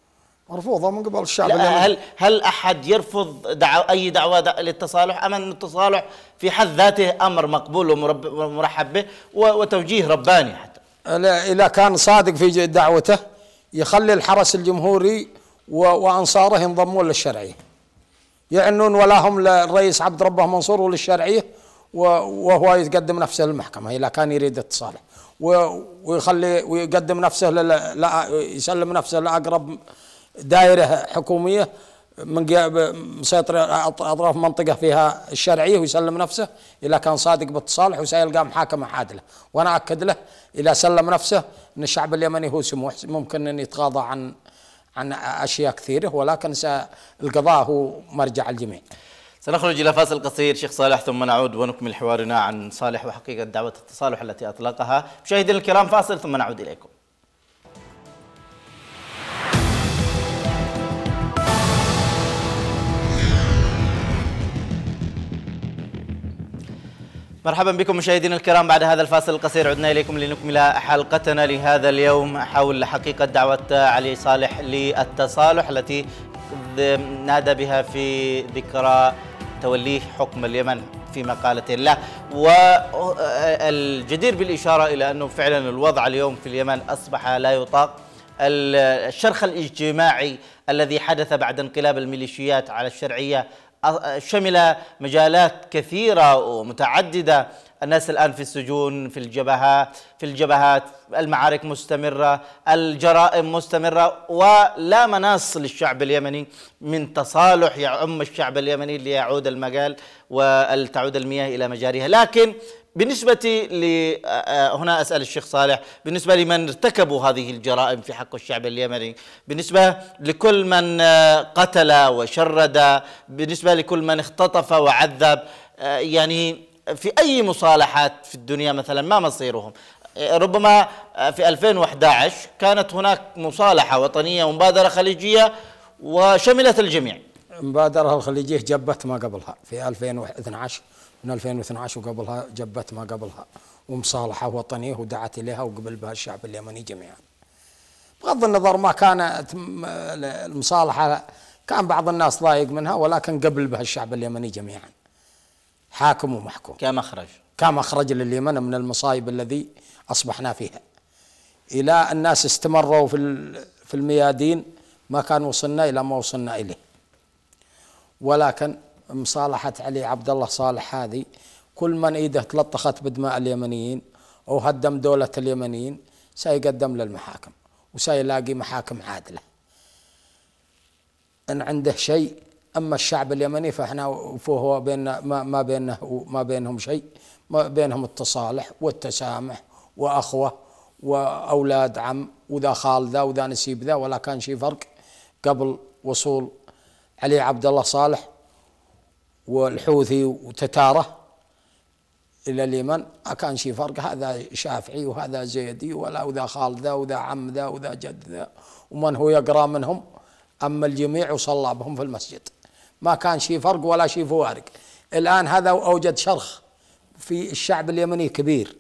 مرفوضة من قبل الشعب لا اليمني. هل هل أحد يرفض دعو أي دعوة للتصالح أم أن التصالح في حد ذاته أمر مقبول ومرحب به وتوجيه رباني حتى؟ إذا كان صادق في دعوته يخلي الحرس الجمهوري وأنصاره ينضمون للشرعية، يعنون ولاهم للرئيس عبد ربه منصور وللشرعية، وهو يقدم نفسه للمحكمة إذا كان يريد التصالح، ويخلي ويقدم نفسه لا يسلم نفسه لأقرب دائرة حكومية من مسيطر أطراف منطقة فيها الشرعية، ويسلم نفسه إذا كان صادق بالتصالح وسيلقى محاكمة عادلة. وأنا أكد له إذا سلم نفسه أن الشعب اليمني هو سموح، ممكن أن يتغاضى عن عن أشياء كثيرة، ولكن القضاء هو مرجع الجميع. سنخرج إلى فاصل قصير شيخ صالح ثم نعود ونكمل حوارنا عن صالح وحقيقة دعوة التصالح التي أطلقها. مشاهدينا الكرام فاصل ثم نعود إليكم. مرحبا بكم مشاهدينا الكرام، بعد هذا الفاصل القصير عدنا إليكم لنكمل حلقتنا لهذا اليوم حول حقيقة دعوة علي صالح للتصالح التي نادى بها في ذكرى توليه حكم اليمن في مقالة له. والجدير بالإشارة إلى أنه فعلا الوضع اليوم في اليمن أصبح لا يطاق. الشرخ الاجتماعي الذي حدث بعد انقلاب الميليشيات على الشرعية شمل مجالات كثيرة ومتعددة. الناس الآن في السجون، في الجبهات في الجبهات المعارك مستمرة، الجرائم مستمرة، ولا مناص للشعب اليمني من تصالح يعم الشعب اليمني ليعود المجال ولتعود المياه إلى مجاريها. لكن بالنسبة ل هنا أسأل الشيخ صالح، بالنسبة لمن ارتكبوا هذه الجرائم في حق الشعب اليمني، بالنسبة لكل من قتل وشرد، بالنسبة لكل من اختطف وعذب، يعني في أي مصالحات في الدنيا مثلا ما مصيرهم؟ ربما في ألفين وأحد عشر كانت هناك مصالحة وطنية ومبادرة خليجية وشملت الجميع. المبادرة الخليجية جبت ما قبلها في ألفين واثني عشر، من ألفين واثني عشر وقبلها جبت ما قبلها، ومصالحة وطنية ودعت إليها وقبل بها الشعب اليمني جميعا. بغض النظر ما كانت المصالحة كان بعض الناس ضايق منها، ولكن قبل بها الشعب اليمني جميعا حاكم ومحكوم كمخرج كمخرج لليمن من المصايب الذي أصبحنا فيها. إلى الناس استمروا في في الميادين ما كان وصلنا إلى ما وصلنا إليه. ولكن مصالحة علي عبد الله صالح هذه كل من ايده تلطخت بدماء اليمنيين او هدم دولة اليمنيين سيقدم للمحاكم وسيلاقي محاكم عادلة ان عنده شيء. اما الشعب اليمني فاحنا فهو بيننا ما, ما بينه ما بينهم شيء، ما بينهم التصالح والتسامح واخوة واولاد عم وذا خال ذا وذا نسيب ذا، ولا كان شيء فرق قبل وصول علي عبد الله صالح والحوثي وتتاره إلى اليمن. ما كان شيء فرق، هذا شافعي وهذا زيدي ولا وذا خال ذا وذا عم ذا وذا جد ذا، ومن هو يقرأ منهم أما الجميع وصلى بهم في المسجد. ما كان شيء فرق ولا شيء فوارق. الآن هذا أوجد شرخ في الشعب اليمني كبير،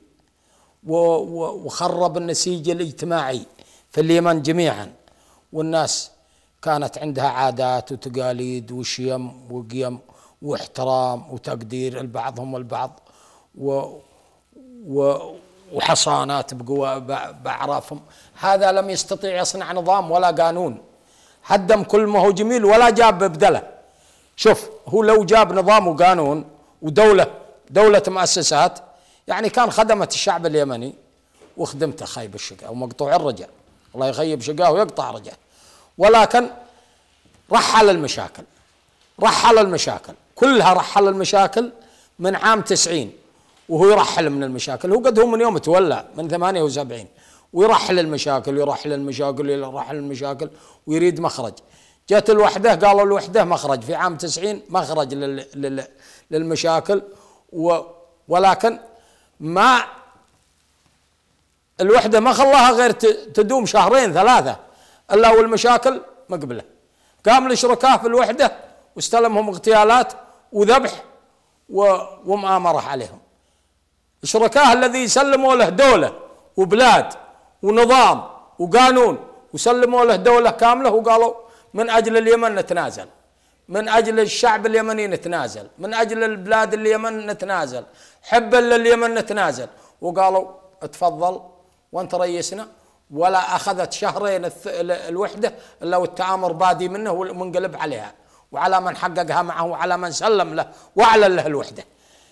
وخرب النسيج الاجتماعي في اليمن جميعا، والناس كانت عندها عادات وتقاليد وشيم وقيم واحترام وتقدير البعضهم البعض و و وحصانات بقوى بأعرافهم. هذا لم يستطيع يصنع نظام ولا قانون، هدم كل ما هو جميل ولا جاب بدله. شوف، هو لو جاب نظام وقانون ودولة دولة مؤسسات يعني كان خدمت الشعب اليمني وخدمته خيب الشقاء ومقطوع الرجاء، الله يخيب شقاه ويقطع رجاء. ولكن رحل المشاكل رحل المشاكل كلها رحل المشاكل من عام تسعين وهو يرحل من المشاكل. هو قد هو من يوم تولى من ثمانية وسبعين ويرحل المشاكل يرحل المشاكل يرحل المشاكل ويريد مخرج. جت الوحدة قالوا الوحدة مخرج في عام تسعين، مخرج للمشاكل، ولكن ما الوحدة ما خلاها غير تدوم شهرين ثلاثة إلا والمشاكل مقبلة. قام الشركاء في الوحدة واستلمهم اغتيالات وذبح ومؤامرة عليهم. الشركاء الذي سلموا له دولة وبلاد ونظام وقانون وسلموا له دولة كاملة وقالوا من أجل اليمن نتنازل، من أجل الشعب اليمني نتنازل، من أجل البلاد اليمن نتنازل، حبا لليمن نتنازل. وقالوا تفضل وانت رئيسنا. ولا أخذت شهرين الوحدة إلا والتآمر بادي منه ومنقلب عليها، وعلى من حققها معه وعلى من سلم له وأعلن له الوحدة.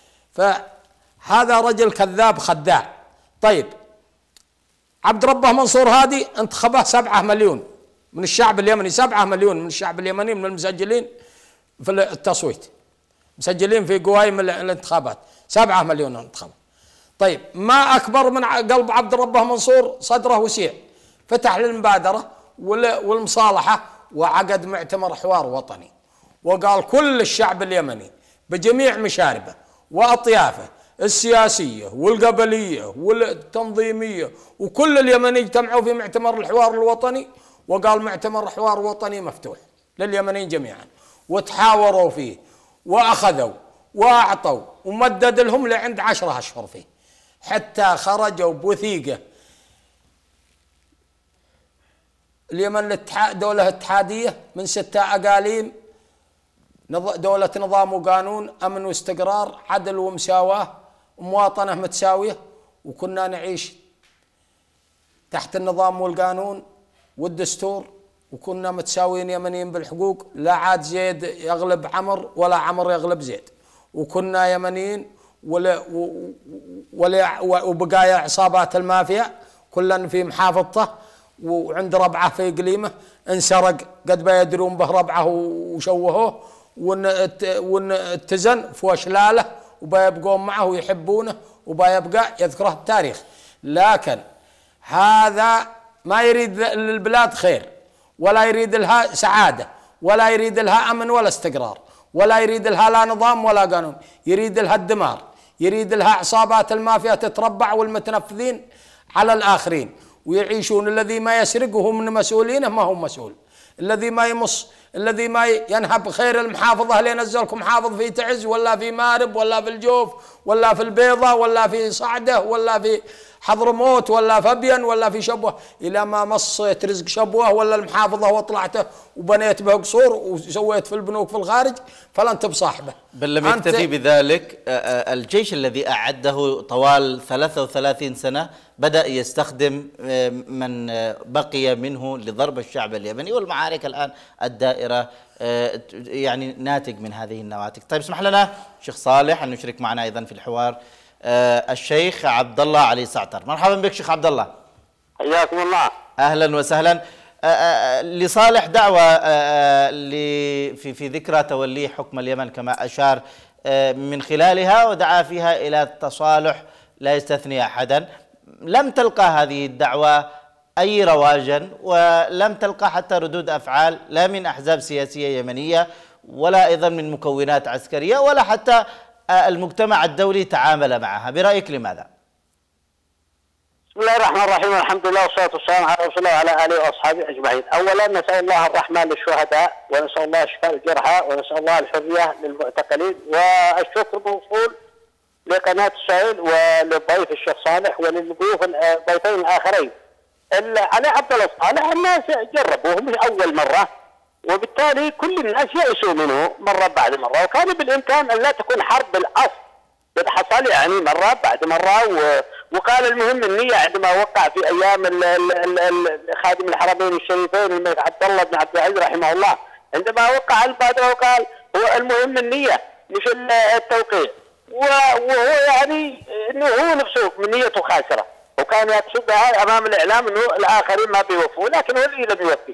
فهذا رجل كذاب خداع. طيب عبد ربه منصور هادي انتخبه سبعة مليون من الشعب اليمني، سبعة مليون من الشعب اليمني من المسجلين في التصويت، مسجلين في قوائم الانتخابات، سبعة مليون انتخبه. طيب ما أكبر من قلب عبد ربه منصور، صدره وسيع، فتح للمبادرة والمصالحة وعقد معتمر حوار وطني، وقال كل الشعب اليمني بجميع مشاربه وأطيافه السياسية والقبلية والتنظيمية وكل اليمن اجتمعوا في معتمر الحوار الوطني، وقال معتمر حوار وطني مفتوح لليمنيين جميعا، وتحاوروا فيه وأخذوا وأعطوا ومدد لهم لعند عشرة أشهر فيه، حتى خرجوا بوثيقة اليمن دولة اتحادية من ستة أقاليم، دولة نظام وقانون، أمن واستقرار، عدل ومساواة، مواطنة متساوية، وكنا نعيش تحت النظام والقانون والدستور، وكنا متساويين يمنيين بالحقوق، لا عاد زيد يغلب عمر ولا عمر يغلب زيد، وكنا يمنيين ولا ولا وبقايا عصابات المافيا كلن في محافظته وعند ربعه في اقليمه انسرق قد ما يدرون به ربعه وشوهوه، واتزن في وشلاله وبيبقون معه ويحبونه وبيبقى يذكره التاريخ. لكن هذا ما يريد للبلاد خير، ولا يريد لها سعادة، ولا يريد لها أمن ولا استقرار، ولا يريد لها لا نظام ولا قانون، يريد لها الدمار، يريد لها عصابات المافيا تتربع والمتنفذين على الآخرين ويعيشون. الذي ما يسرق وهو من مسؤولينه ما هو مسؤول، الذي ما يمص، الذي ما ينهب خير المحافظة اللي ينزلكم محافظ في تعز ولا في مارب ولا في الجوف ولا في البيضة ولا في صعدة ولا في حضرموت ولا في أبين ولا في شبوة، إلى ما مصيت رزق شبوة ولا المحافظة وطلعته وبنيت به قصور وسويت في البنوك في الخارج فلن بصاحبه. بل لم يكتفي بذلك، الجيش الذي أعده طوال ثلاثة وثلاثين سنة بدأ يستخدم من بقي منه لضرب الشعب اليمني، والمعارك الآن الدائرة يعني ناتج من هذه النواتج. طيب اسمح لنا شيخ صالح أن نشرك معنا أيضا في الحوار الشيخ عبد الله علي سعتر. مرحبا بك شيخ عبد الله. حياكم الله. أهلا وسهلا. لصالح دعوة في في ذكرى توليه حكم اليمن كما أشار من خلالها، ودعا فيها إلى التصالح لا يستثني أحدا. لم تلقى هذه الدعوة أي رواجا، ولم تلقى حتى ردود أفعال لا من أحزاب سياسية يمنية ولا أيضا من مكونات عسكرية، ولا حتى المجتمع الدولي تعامل معها. برأيك لماذا؟ بسم الله الرحمن الرحيم، الحمد لله والصلاة والسلام على رسول الله وعلى آله وأصحابه أجمعين. أولا نسأل الله الرحمة للشهداء، ونسأل الله شفاء الجرحى، ونسأل الله الحرية للمعتقلين، والشكر موصول لقناة السائل وللضيف الشيخ صالح وللضيوف الضيفين الآخرين. علي عبد الله صالح الناس جربوه مش أول مرة، وبالتالي كل الناس يأسوا منه مرة بعد مرة، وكان بالإمكان أن لا تكون حرب بالأصل، قد حصل يعني مرة بعد مرة. وقال المهم النية عندما وقع في أيام خادم الحرمين الشريفين الملك عبد الله بن عبد العزيز رحمه الله، عندما وقع المبادرة وقال هو المهم النية مش التوقيع، وهو يعني انه هو نفسه من نيته خاسرة، وكان يقصدها امام الاعلام انه الاخرين ما بيوفوا، لكن هو اللي لم يوفي.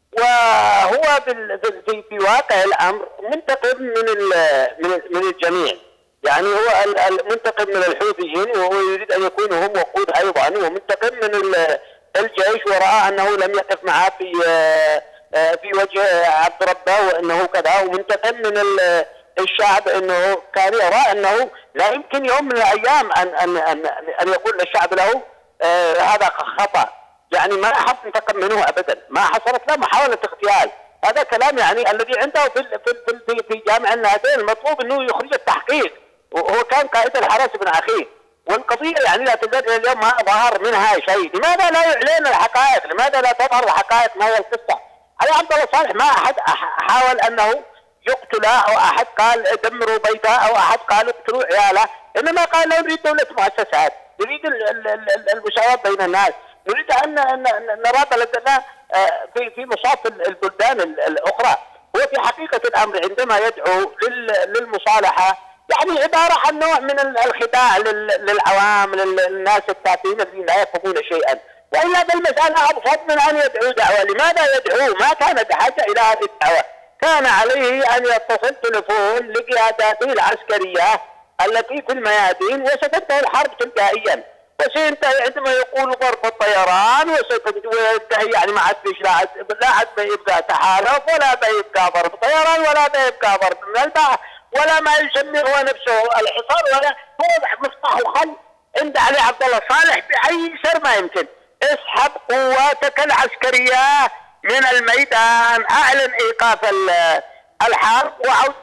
وهو في في واقع الامر منتقم من من من الجميع، يعني هو منتقم من الحوثيين، وهو يريد ان يكونوا هم وقود ايضا، ومنتقم من الجيش، وراى انه لم يقف معه في في وجه عبد ربه وانه كذا، ومنتقم من الشعب انه كان يرى انه لا يمكن يوم من الايام ان ان ان, أن يقول للشعب له آه هذا خطا، يعني ما احد انتقم منه ابدا، ما حصلت له محاوله اغتيال. هذا كلام يعني الذي عنده في في في, في جامع النهدين، المطلوب انه يخرج التحقيق، وهو كان قائد الحرس بن اخيه، والقضيه يعني لا تزال الى اليوم ما ظهر منها شيء. لماذا لا يعلن الحقائق؟ لماذا لا تظهر الحقائق ما هي القصه؟ علي عبد الله صالح ما احد حاول انه يقتله، او احد قال دمروا بيته، او احد قال اقتلوا عياله، انما قال لا نريد دوله مؤسسات، نريد المساواه بين الناس، نريد ان نرى بلدنا في في مصاف البلدان الاخرى. هو في حقيقه الامر عندما يدعو للمصالحه يعني عباره عن نوع من الخداع للعوام، للناس التافهين الذين لا يفهمون شيئا، والا بالمساله ابسط من ان يدعو دعوه. لماذا يدعو؟ ما كان بحاجه الى هذه الدعوه، كان عليه ان يتصل تليفون لقياداته العسكريه التي في الميادين وستنتهي الحرب تلقائيا، وسينتهي عندما يقول ضرب الطيران، وسينتهي يعني ما عاد فيش، لا عاد لا عاد بيبقى تحالف، ولا بيبقى ضرب طيران، ولا بيبقى ضرب من البحر، ولا ما يسمي هو نفسه الحصار، ولا هو مفتاح الحل عند علي عبد الله صالح باي سر ما يمكن. اسحب قواتك العسكريه من الميدان، اعلن ايقاف الحرب وعودة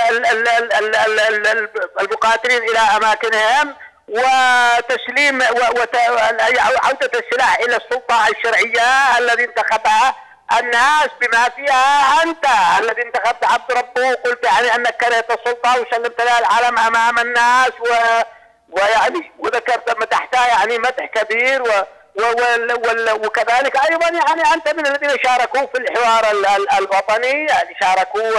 المقاتلين الى اماكنهم، وتسليم وعودة السلاح الى السلطة الشرعية الذي انتخبها الناس بما فيها انت، الذي انتخبت عبد ربه وقلت يعني انك كرهت السلطة وسلمت لها العلم امام الناس، و ويعني وذكرت مدحتها يعني مدح كبير، و وكذلك ايضا يعني انت من الذين شاركوا في الحوار الوطني، يعني شاركوا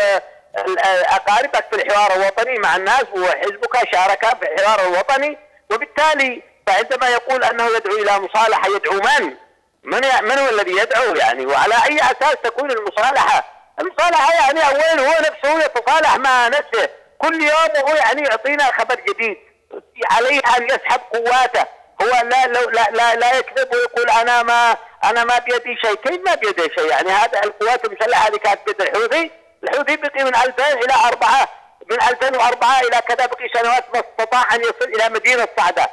اقاربك في الحوار الوطني مع الناس، وحزبك شارك في الحوار الوطني، وبالتالي فعندما يقول انه يدعو الى مصالحه يدعو من؟ من من هو الذي يدعو يعني؟ وعلى اي اساس تكون المصالحه؟ المصالحه يعني اولا هو نفسه يتصالح مع نفسه كل يوم، وهو يعني يعطينا خبر جديد، عليه ان يسحب قواته، هو لا لا لا لا يكذب ويقول انا ما انا ما بيدي شيء، كيف ما بيدي شيء؟ يعني هذا القوات المسلحه هذه كانت بيد الحوثي، الحوثي بقي من ألفين الى أربعة، من ألفين وأربعة الى كذا بقي سنوات ما استطاع ان يصل الى مدينه صعده،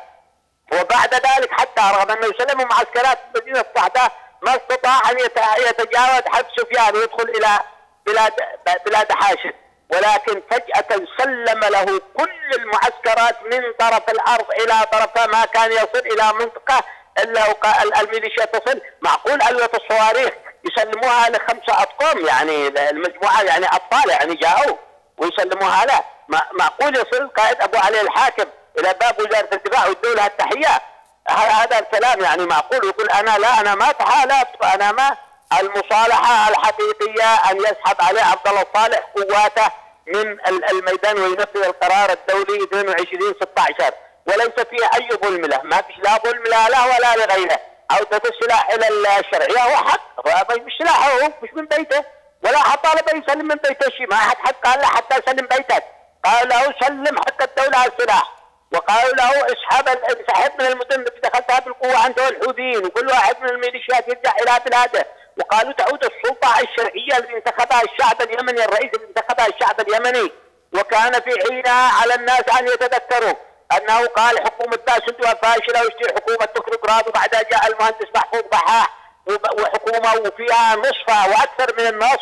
وبعد ذلك حتى رغم انه يسلموا معسكرات مدينه صعده ما استطاع ان يتجاوز حد سفيان ويدخل الى بلاد بلاد حاشد، ولكن فجأة سلم له كل المعسكرات من طرف الارض الى طرفها، ما كان يصل الى منطقه الا الميليشيا تصل. معقول علوة الصواريخ يسلموها لخمسه اطقم، يعني المجموعه يعني ابطال يعني جاءوا ويسلموها له؟ معقول يصل قائد ابو علي الحاكم الى باب وزاره الدفاع ويدوا لها التحيه؟ هذا الكلام يعني معقول؟ يقول انا لا انا ما تحالفت، انا ما. المصالحه الحقيقيه ان يسحب علي عبد الله صالح قواته من الميدان وينفذ القرار الدولي اثنين وعشرين ستة عشر، وليس فيه اي ظلم له، ما فيش لا ظلم لا له ولا لغيره. عودة السلاح الى الشرعيه هو حق، مش سلاحه هو، مش من بيته، ولا حتى طالب يسلم من بيته شيء، ما حد حد قال له حتى سلم بيتك، قال له سلم حق الدوله السلاح، وقالوا له اسحب انسحب من المدن التي دخلتها بالقوه انت والحوثيين، وكل واحد من الميليشيات يرجع الى بلاده، وقالوا تعود السلطه الشرعيه التي انتخبها الشعب اليمني، الرئيس الذي انتخبها الشعب اليمني. وكان في حينها على الناس ان يتذكروا انه قال حكومه باسل فاشله ويشتري حكومه تكنوقراط، وبعدها جاء المهندس محفوظ ضحاح وحكومه وفيها نصفها واكثر من النصف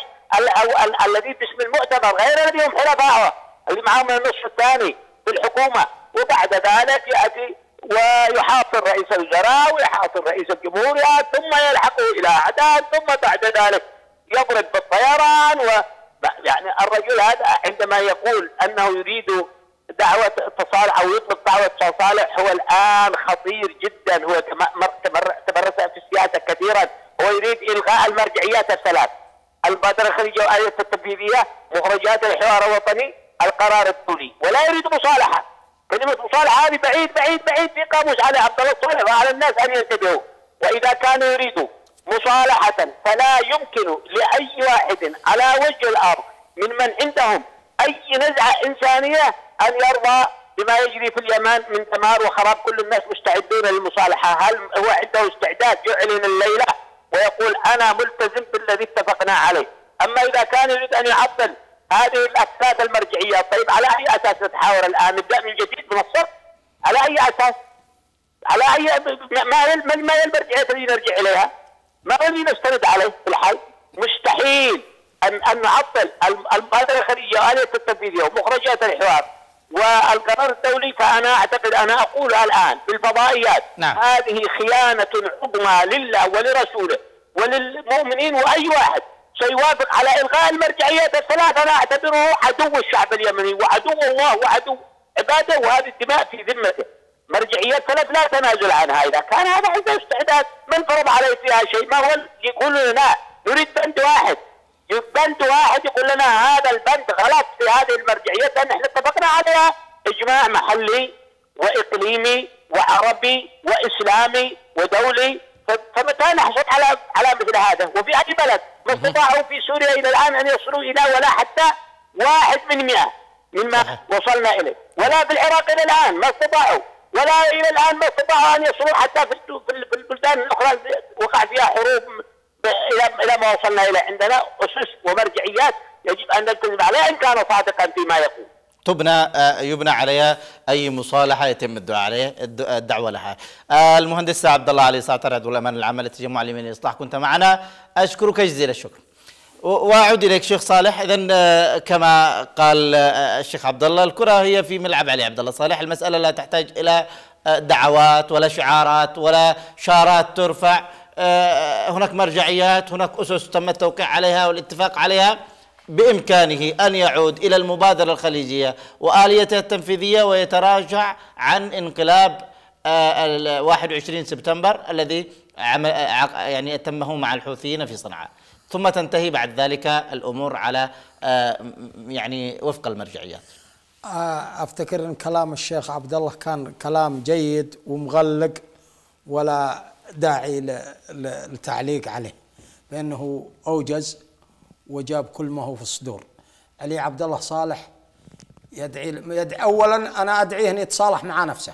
الذي باسم المؤتمر، غير الذي هم حلفائه اللي معهم النصف الثاني في الحكومه. وبعد ذلك ياتي ويحاصر رئيس الوزراء ويحاصر رئيس الجمهوريه، ثم يلحقه الى عدن، ثم بعد ذلك يضرب بالطيران. و يعني الرجل هذا عندما يقول انه يريد دعوه التصالح او يطلب دعوه التصالح هو الان خطير جدا، هو تمرس في السياسه كثيرا، هو يريد الغاء المرجعيات الثلاث: البادره الخارجيه والآلية التنفيذيه، مخرجات الحوار الوطني، القرار الدولي، ولا يريد مصالحه. كلمه مصالحه هذه بعيد بعيد بعيد في قاموس علي عبد الله صالح، وعلى الناس ان ينتبهوا. واذا كانوا يريدوا مصالحه فلا يمكن لاي واحد على وجه الارض من من عندهم اي نزعه انسانيه ان يرضى بما يجري في اليمن من دمار وخراب. كل الناس مستعدون للمصالحه. هل هو عنده استعداد يعلن الليله ويقول انا ملتزم بالذي اتفقنا عليه؟ اما اذا كان يريد ان يعطل هذه الاكتاف المرجعيه، طيب على اي اساس نتحاور الان؟ نبدا من جديد من الصفر؟ على اي اساس؟ على اي ما هي ما هي المرجعيه التي نرجع اليها؟ ما هو الذي نستند عليه في الحل؟ مستحيل ان ان نعطل البادره الخارجيه والآلية التنفيذيه ومخرجات الحوار والقرار الدولي. فانا اعتقد انا اقولها الان في الفضائيات، نعم. هذه خيانه عظمى لله ولرسوله وللمؤمنين واي واحد سيوافق على إلغاء المرجعيات الثلاث، أنا أعتبره عدو الشعب اليمني وعدو الله وعدو عباده، وهذه الدماء في ذمته. مرجعيات ثلاث لا تنازل عنها. إذا كان هذا عنده استعداد من فرض عليه فيها شيء، ما هو يقول لنا نريد بند واحد، بند واحد يقول لنا هذا البند غلط في هذه المرجعيات، لأن احنا اتفقنا عليها إجماع محلي وإقليمي وعربي وإسلامي ودولي. فمتى نحصل على على مثل هذا؟ وفي أي بلد ما استطاعوا في سوريا إلى الآن أن يصلوا إلى ولا حتى واحد من مئة مما وصلنا إليه، ولا في العراق إلى الآن ما استطاعوا، ولا إلى الآن ما استطاعوا أن يصلوا حتى في في البلدان الأخرى وقع فيها حروب إلى إلى ما وصلنا إليه. عندنا أسس ومرجعيات يجب أن نلتزم عليها إن كان صادقا فيما يقول. تبنى يبنى عليها اي مصالحه يتم الدعاء عليه الدعوه لها. المهندس عبد الله علي صاطر عضو الامانه العامه للتجمع اليمني للاصلاح، كنت معنا، اشكرك جزيل الشكر. واعود اليك شيخ صالح. اذا كما قال الشيخ عبد الله، الكره هي في ملعب علي عبد الله صالح، المساله لا تحتاج الى دعوات ولا شعارات ولا شارات ترفع، هناك مرجعيات، هناك اسس تم التوقيع عليها والاتفاق عليها، بإمكانه أن يعود إلى المبادرة الخليجية وآليتها التنفيذية ويتراجع عن انقلاب واحد وعشرين سبتمبر الذي يعني أتمه مع الحوثيين في صنعاء، ثم تنتهي بعد ذلك الأمور على يعني وفق المرجعيات. أفتكر أن كلام الشيخ عبد الله كان كلام جيد ومغلق، ولا داعي للتعليق عليه، بأنه أوجز وجاب كل ما هو في الصدور. علي عبد الله صالح يدعي, يدعي أولا أنا أدعيه أن يتصالح مع نفسه.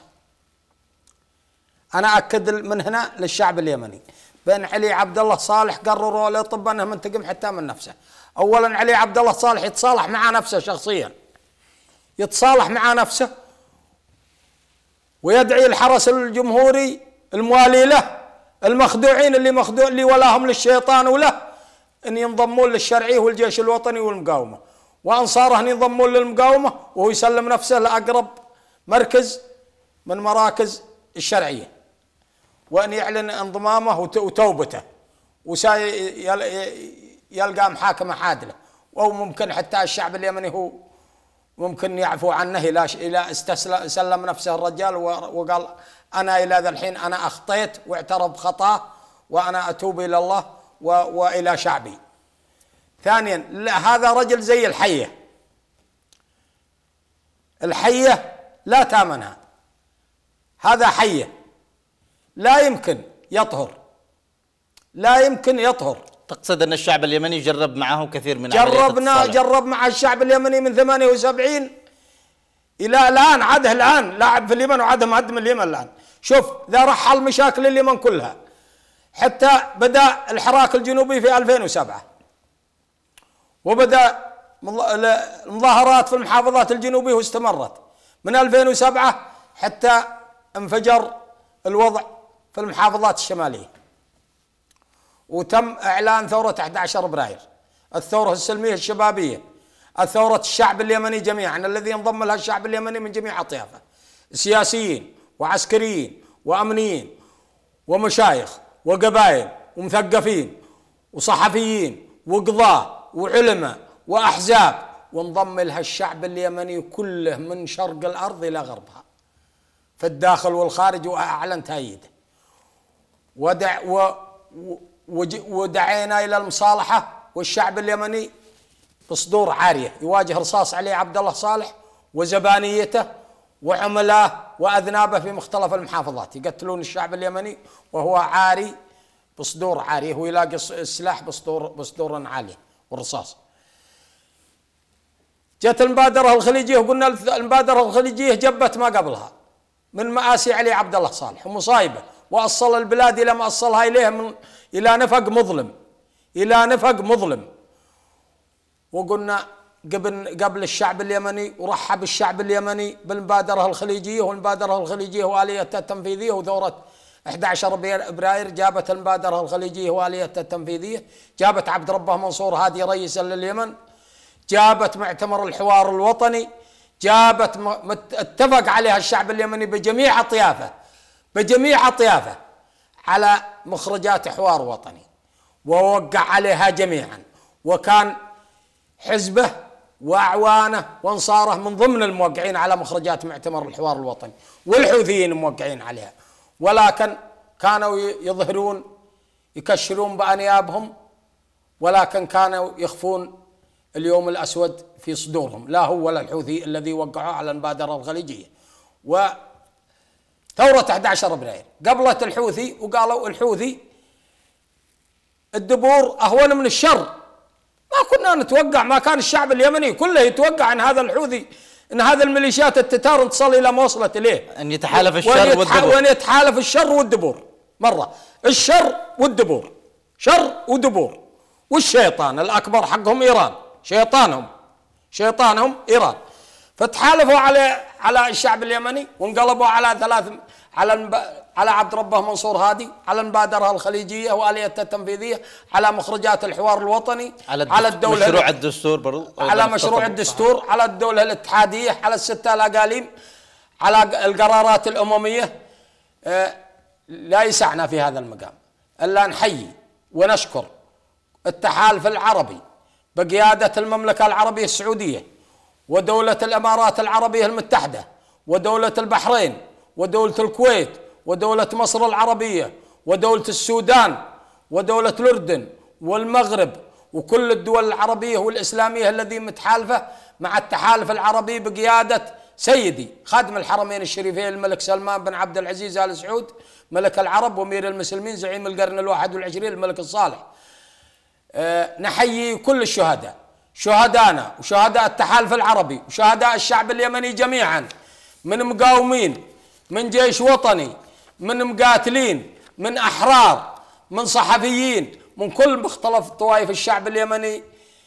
أنا أكد من هنا للشعب اليمني بأن علي عبد الله صالح قرروا الأطباء أنه منتقم حتى من نفسه. أولا علي عبد الله صالح يتصالح مع نفسه شخصيا، يتصالح مع نفسه، ويدعي الحرس الجمهوري الموالي له المخدوعين اللي مخدوع اللي ولاهم للشيطان وله أن ينضمون للشرعية والجيش الوطني والمقاومة، وأنصاره أن ينضمون للمقاومة، وهو يسلم نفسه لأقرب مركز من مراكز الشرعية، وأن يعلن انضمامه وتوبته ويلقى محاكمة عادلة. أو ممكن حتى الشعب اليمني هو ممكن يعفو عنه إلى استسلم نفسه الرجال وقال أنا إلى ذا الحين أنا أخطيت واعترف بخطأه وأنا أتوب إلى الله وإلى شعبي. ثانيا هذا رجل زي الحية، الحية لا تامنها، هذا حية لا يمكن يطهر، لا يمكن يطهر. تقصد أن الشعب اليمني جرب معه كثير من جربنا جرب مع الشعب اليمني من ثمانية وسبعين إلى الآن، عاده الآن لاعب في اليمن وعاده مهدم اليمن الآن. شوف ذا رحل مشاكل اليمن كلها، حتى بدأ الحراك الجنوبي في ألفين وسبعة، وبدأ المظاهرات في المحافظات الجنوبية واستمرت من ألفين وسبعة حتى انفجر الوضع في المحافظات الشمالية، وتم إعلان ثورة أحد عشر فبراير، الثورة السلمية الشبابية، الثورة الشعب اليمني جميعا الذي ينضم لها الشعب اليمني من جميع أطيافه، سياسيين وعسكريين وأمنيين ومشايخ وقبائل ومثقفين وصحفيين وقضاة وعلماء وأحزاب، وانضم لها الشعب اليمني كله من شرق الأرض إلى غربها في الداخل والخارج، وأعلن تأييده. ودع و ودعينا إلى المصالحة، والشعب اليمني بصدور عارية يواجه رصاص علي عبد الله صالح وزبانيته وعملاه وأذنابه في مختلف المحافظات، يقتلون الشعب اليمني وهو عاري بصدور عارية، هو يلاقي السلاح بصدور بصدور عالية والرصاص. جت المبادرة الخليجية، وقلنا المبادرة الخليجية جبت ما قبلها من مآسي علي عبد الله صالح ومصايبه، وأصل البلاد إلى ما أصلها إليه من إلى نفق مظلم، إلى نفق مظلم. وقلنا قبل قبل الشعب اليمني، ورحب الشعب اليمني بالمبادرة الخليجية، والمبادرة الخليجية وآليتها التنفيذية، وثورة أحد عشر فبراير جابت المبادرة الخليجية وآليتها التنفيذية، جابت عبد ربه منصور هادي رئيسا لليمن، جابت معتمر الحوار الوطني، جابت اتفق عليها الشعب اليمني بجميع أطيافه بجميع أطيافه على مخرجات حوار وطني، ووقع عليها جميعا، وكان حزبه وأعوانه وأنصاره من ضمن الموقعين على مخرجات مؤتمر الحوار الوطني، والحوثيين موقعين عليها، ولكن كانوا يظهرون يكشرون بأنيابهم، ولكن كانوا يخفون اليوم الأسود في صدورهم، لا هو ولا الحوثي الذي وقعوا على المبادرة الخليجية. وثورة أحد عشر ابراير قبلت الحوثي وقالوا الحوثي الدبور أهون من الشر، ما كنا نتوقع، ما كان الشعب اليمني كله يتوقع أن هذا الحوثي، أن هذا الميليشيات التتار تصل إلى ما وصلت إليه، أن يتحالف الشر والدبور، وأن يتحالف الشر والدبور مرة، الشر والدبور، شر ودبور، والشيطان الأكبر حقهم إيران، شيطانهم شيطانهم إيران. فتحالفوا على على الشعب اليمني وانقلبوا على ثلاث على على عبد ربه منصور هادي، على المبادرة الخليجية وآليتها التنفيذية، على مخرجات الحوار الوطني، على, على الدولة مشروع الدستور برضو، على مشروع الدستور، على الدولة الاتحادية، على الستة الأقاليم، على القرارات الأممية. لا يسعنا في هذا المقام إلا نحيي ونشكر التحالف العربي بقيادة المملكة العربية السعودية ودولة الإمارات العربية المتحدة ودولة البحرين ودولة الكويت ودولة مصر العربية ودولة السودان ودولة الأردن والمغرب وكل الدول العربية والإسلامية الذي متحالفة مع التحالف العربي بقيادة سيدي خادم الحرمين الشريفين الملك سلمان بن عبد العزيز آل سعود ملك العرب وأمير المسلمين زعيم القرن الواحد والعشرين الملك الصالح. أه نحيي كل الشهداء، شهدانا وشهداء التحالف العربي وشهداء الشعب اليمني جميعا، من مقاومين، من جيش وطني، من مقاتلين، من أحرار، من صحفيين، من كل مختلف طوائف الشعب اليمني.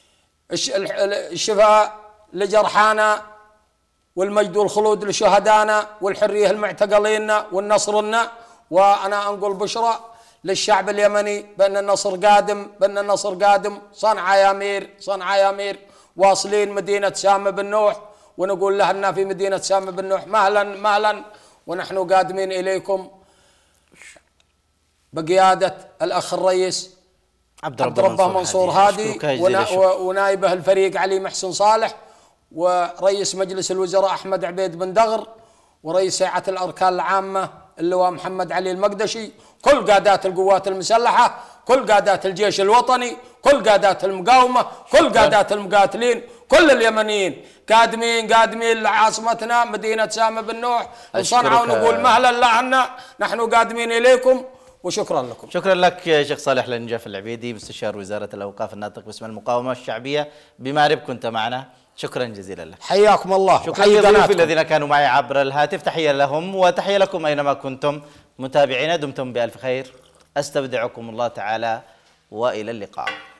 الشفاء لجرحانا والمجد والخلود لشهدانا والحرية المعتقلين والنصر لنا. وأنا أنقل بشرى للشعب اليمني بأن النصر قادم، بأن النصر قادم. صنعاء يا أمير، صنعاء يا أمير، واصلين مدينة سام بن نوح، ونقول لهنا في مدينة سام بن نوح مهلا مهلا، ونحن قادمين إليكم بقيادة الأخ الرئيس عبد ربه منصور هادي ونائبه الفريق علي محسن صالح ورئيس مجلس الوزراء أحمد عبيد بن دغر ورئيس هيئة الأركان العامة اللواء محمد علي المقدشي، كل قادات القوات المسلحة، كل قادات الجيش الوطني، كل قادات المقاومة، كل قادات المقاتلين، كل اليمنيين قادمين قادمين لعاصمتنا مدينة سام بن نوح صنعاء، ونقول مهلا لنا، نحن قادمين إليكم وشكرا لكم. شكرا لك يا شيخ صالح لنجاف العبيدي مستشار وزارة الأوقاف الناطق باسم المقاومة الشعبية بمأرب، كنت معنا، شكرا جزيلا لك. حياكم الله. شكرا لضيوفي الذين كانوا معي عبر الهاتف، تحية لهم وتحية لكم أينما كنتم متابعين، دمتم بألف خير، أستودعكم الله تعالى وإلى اللقاء.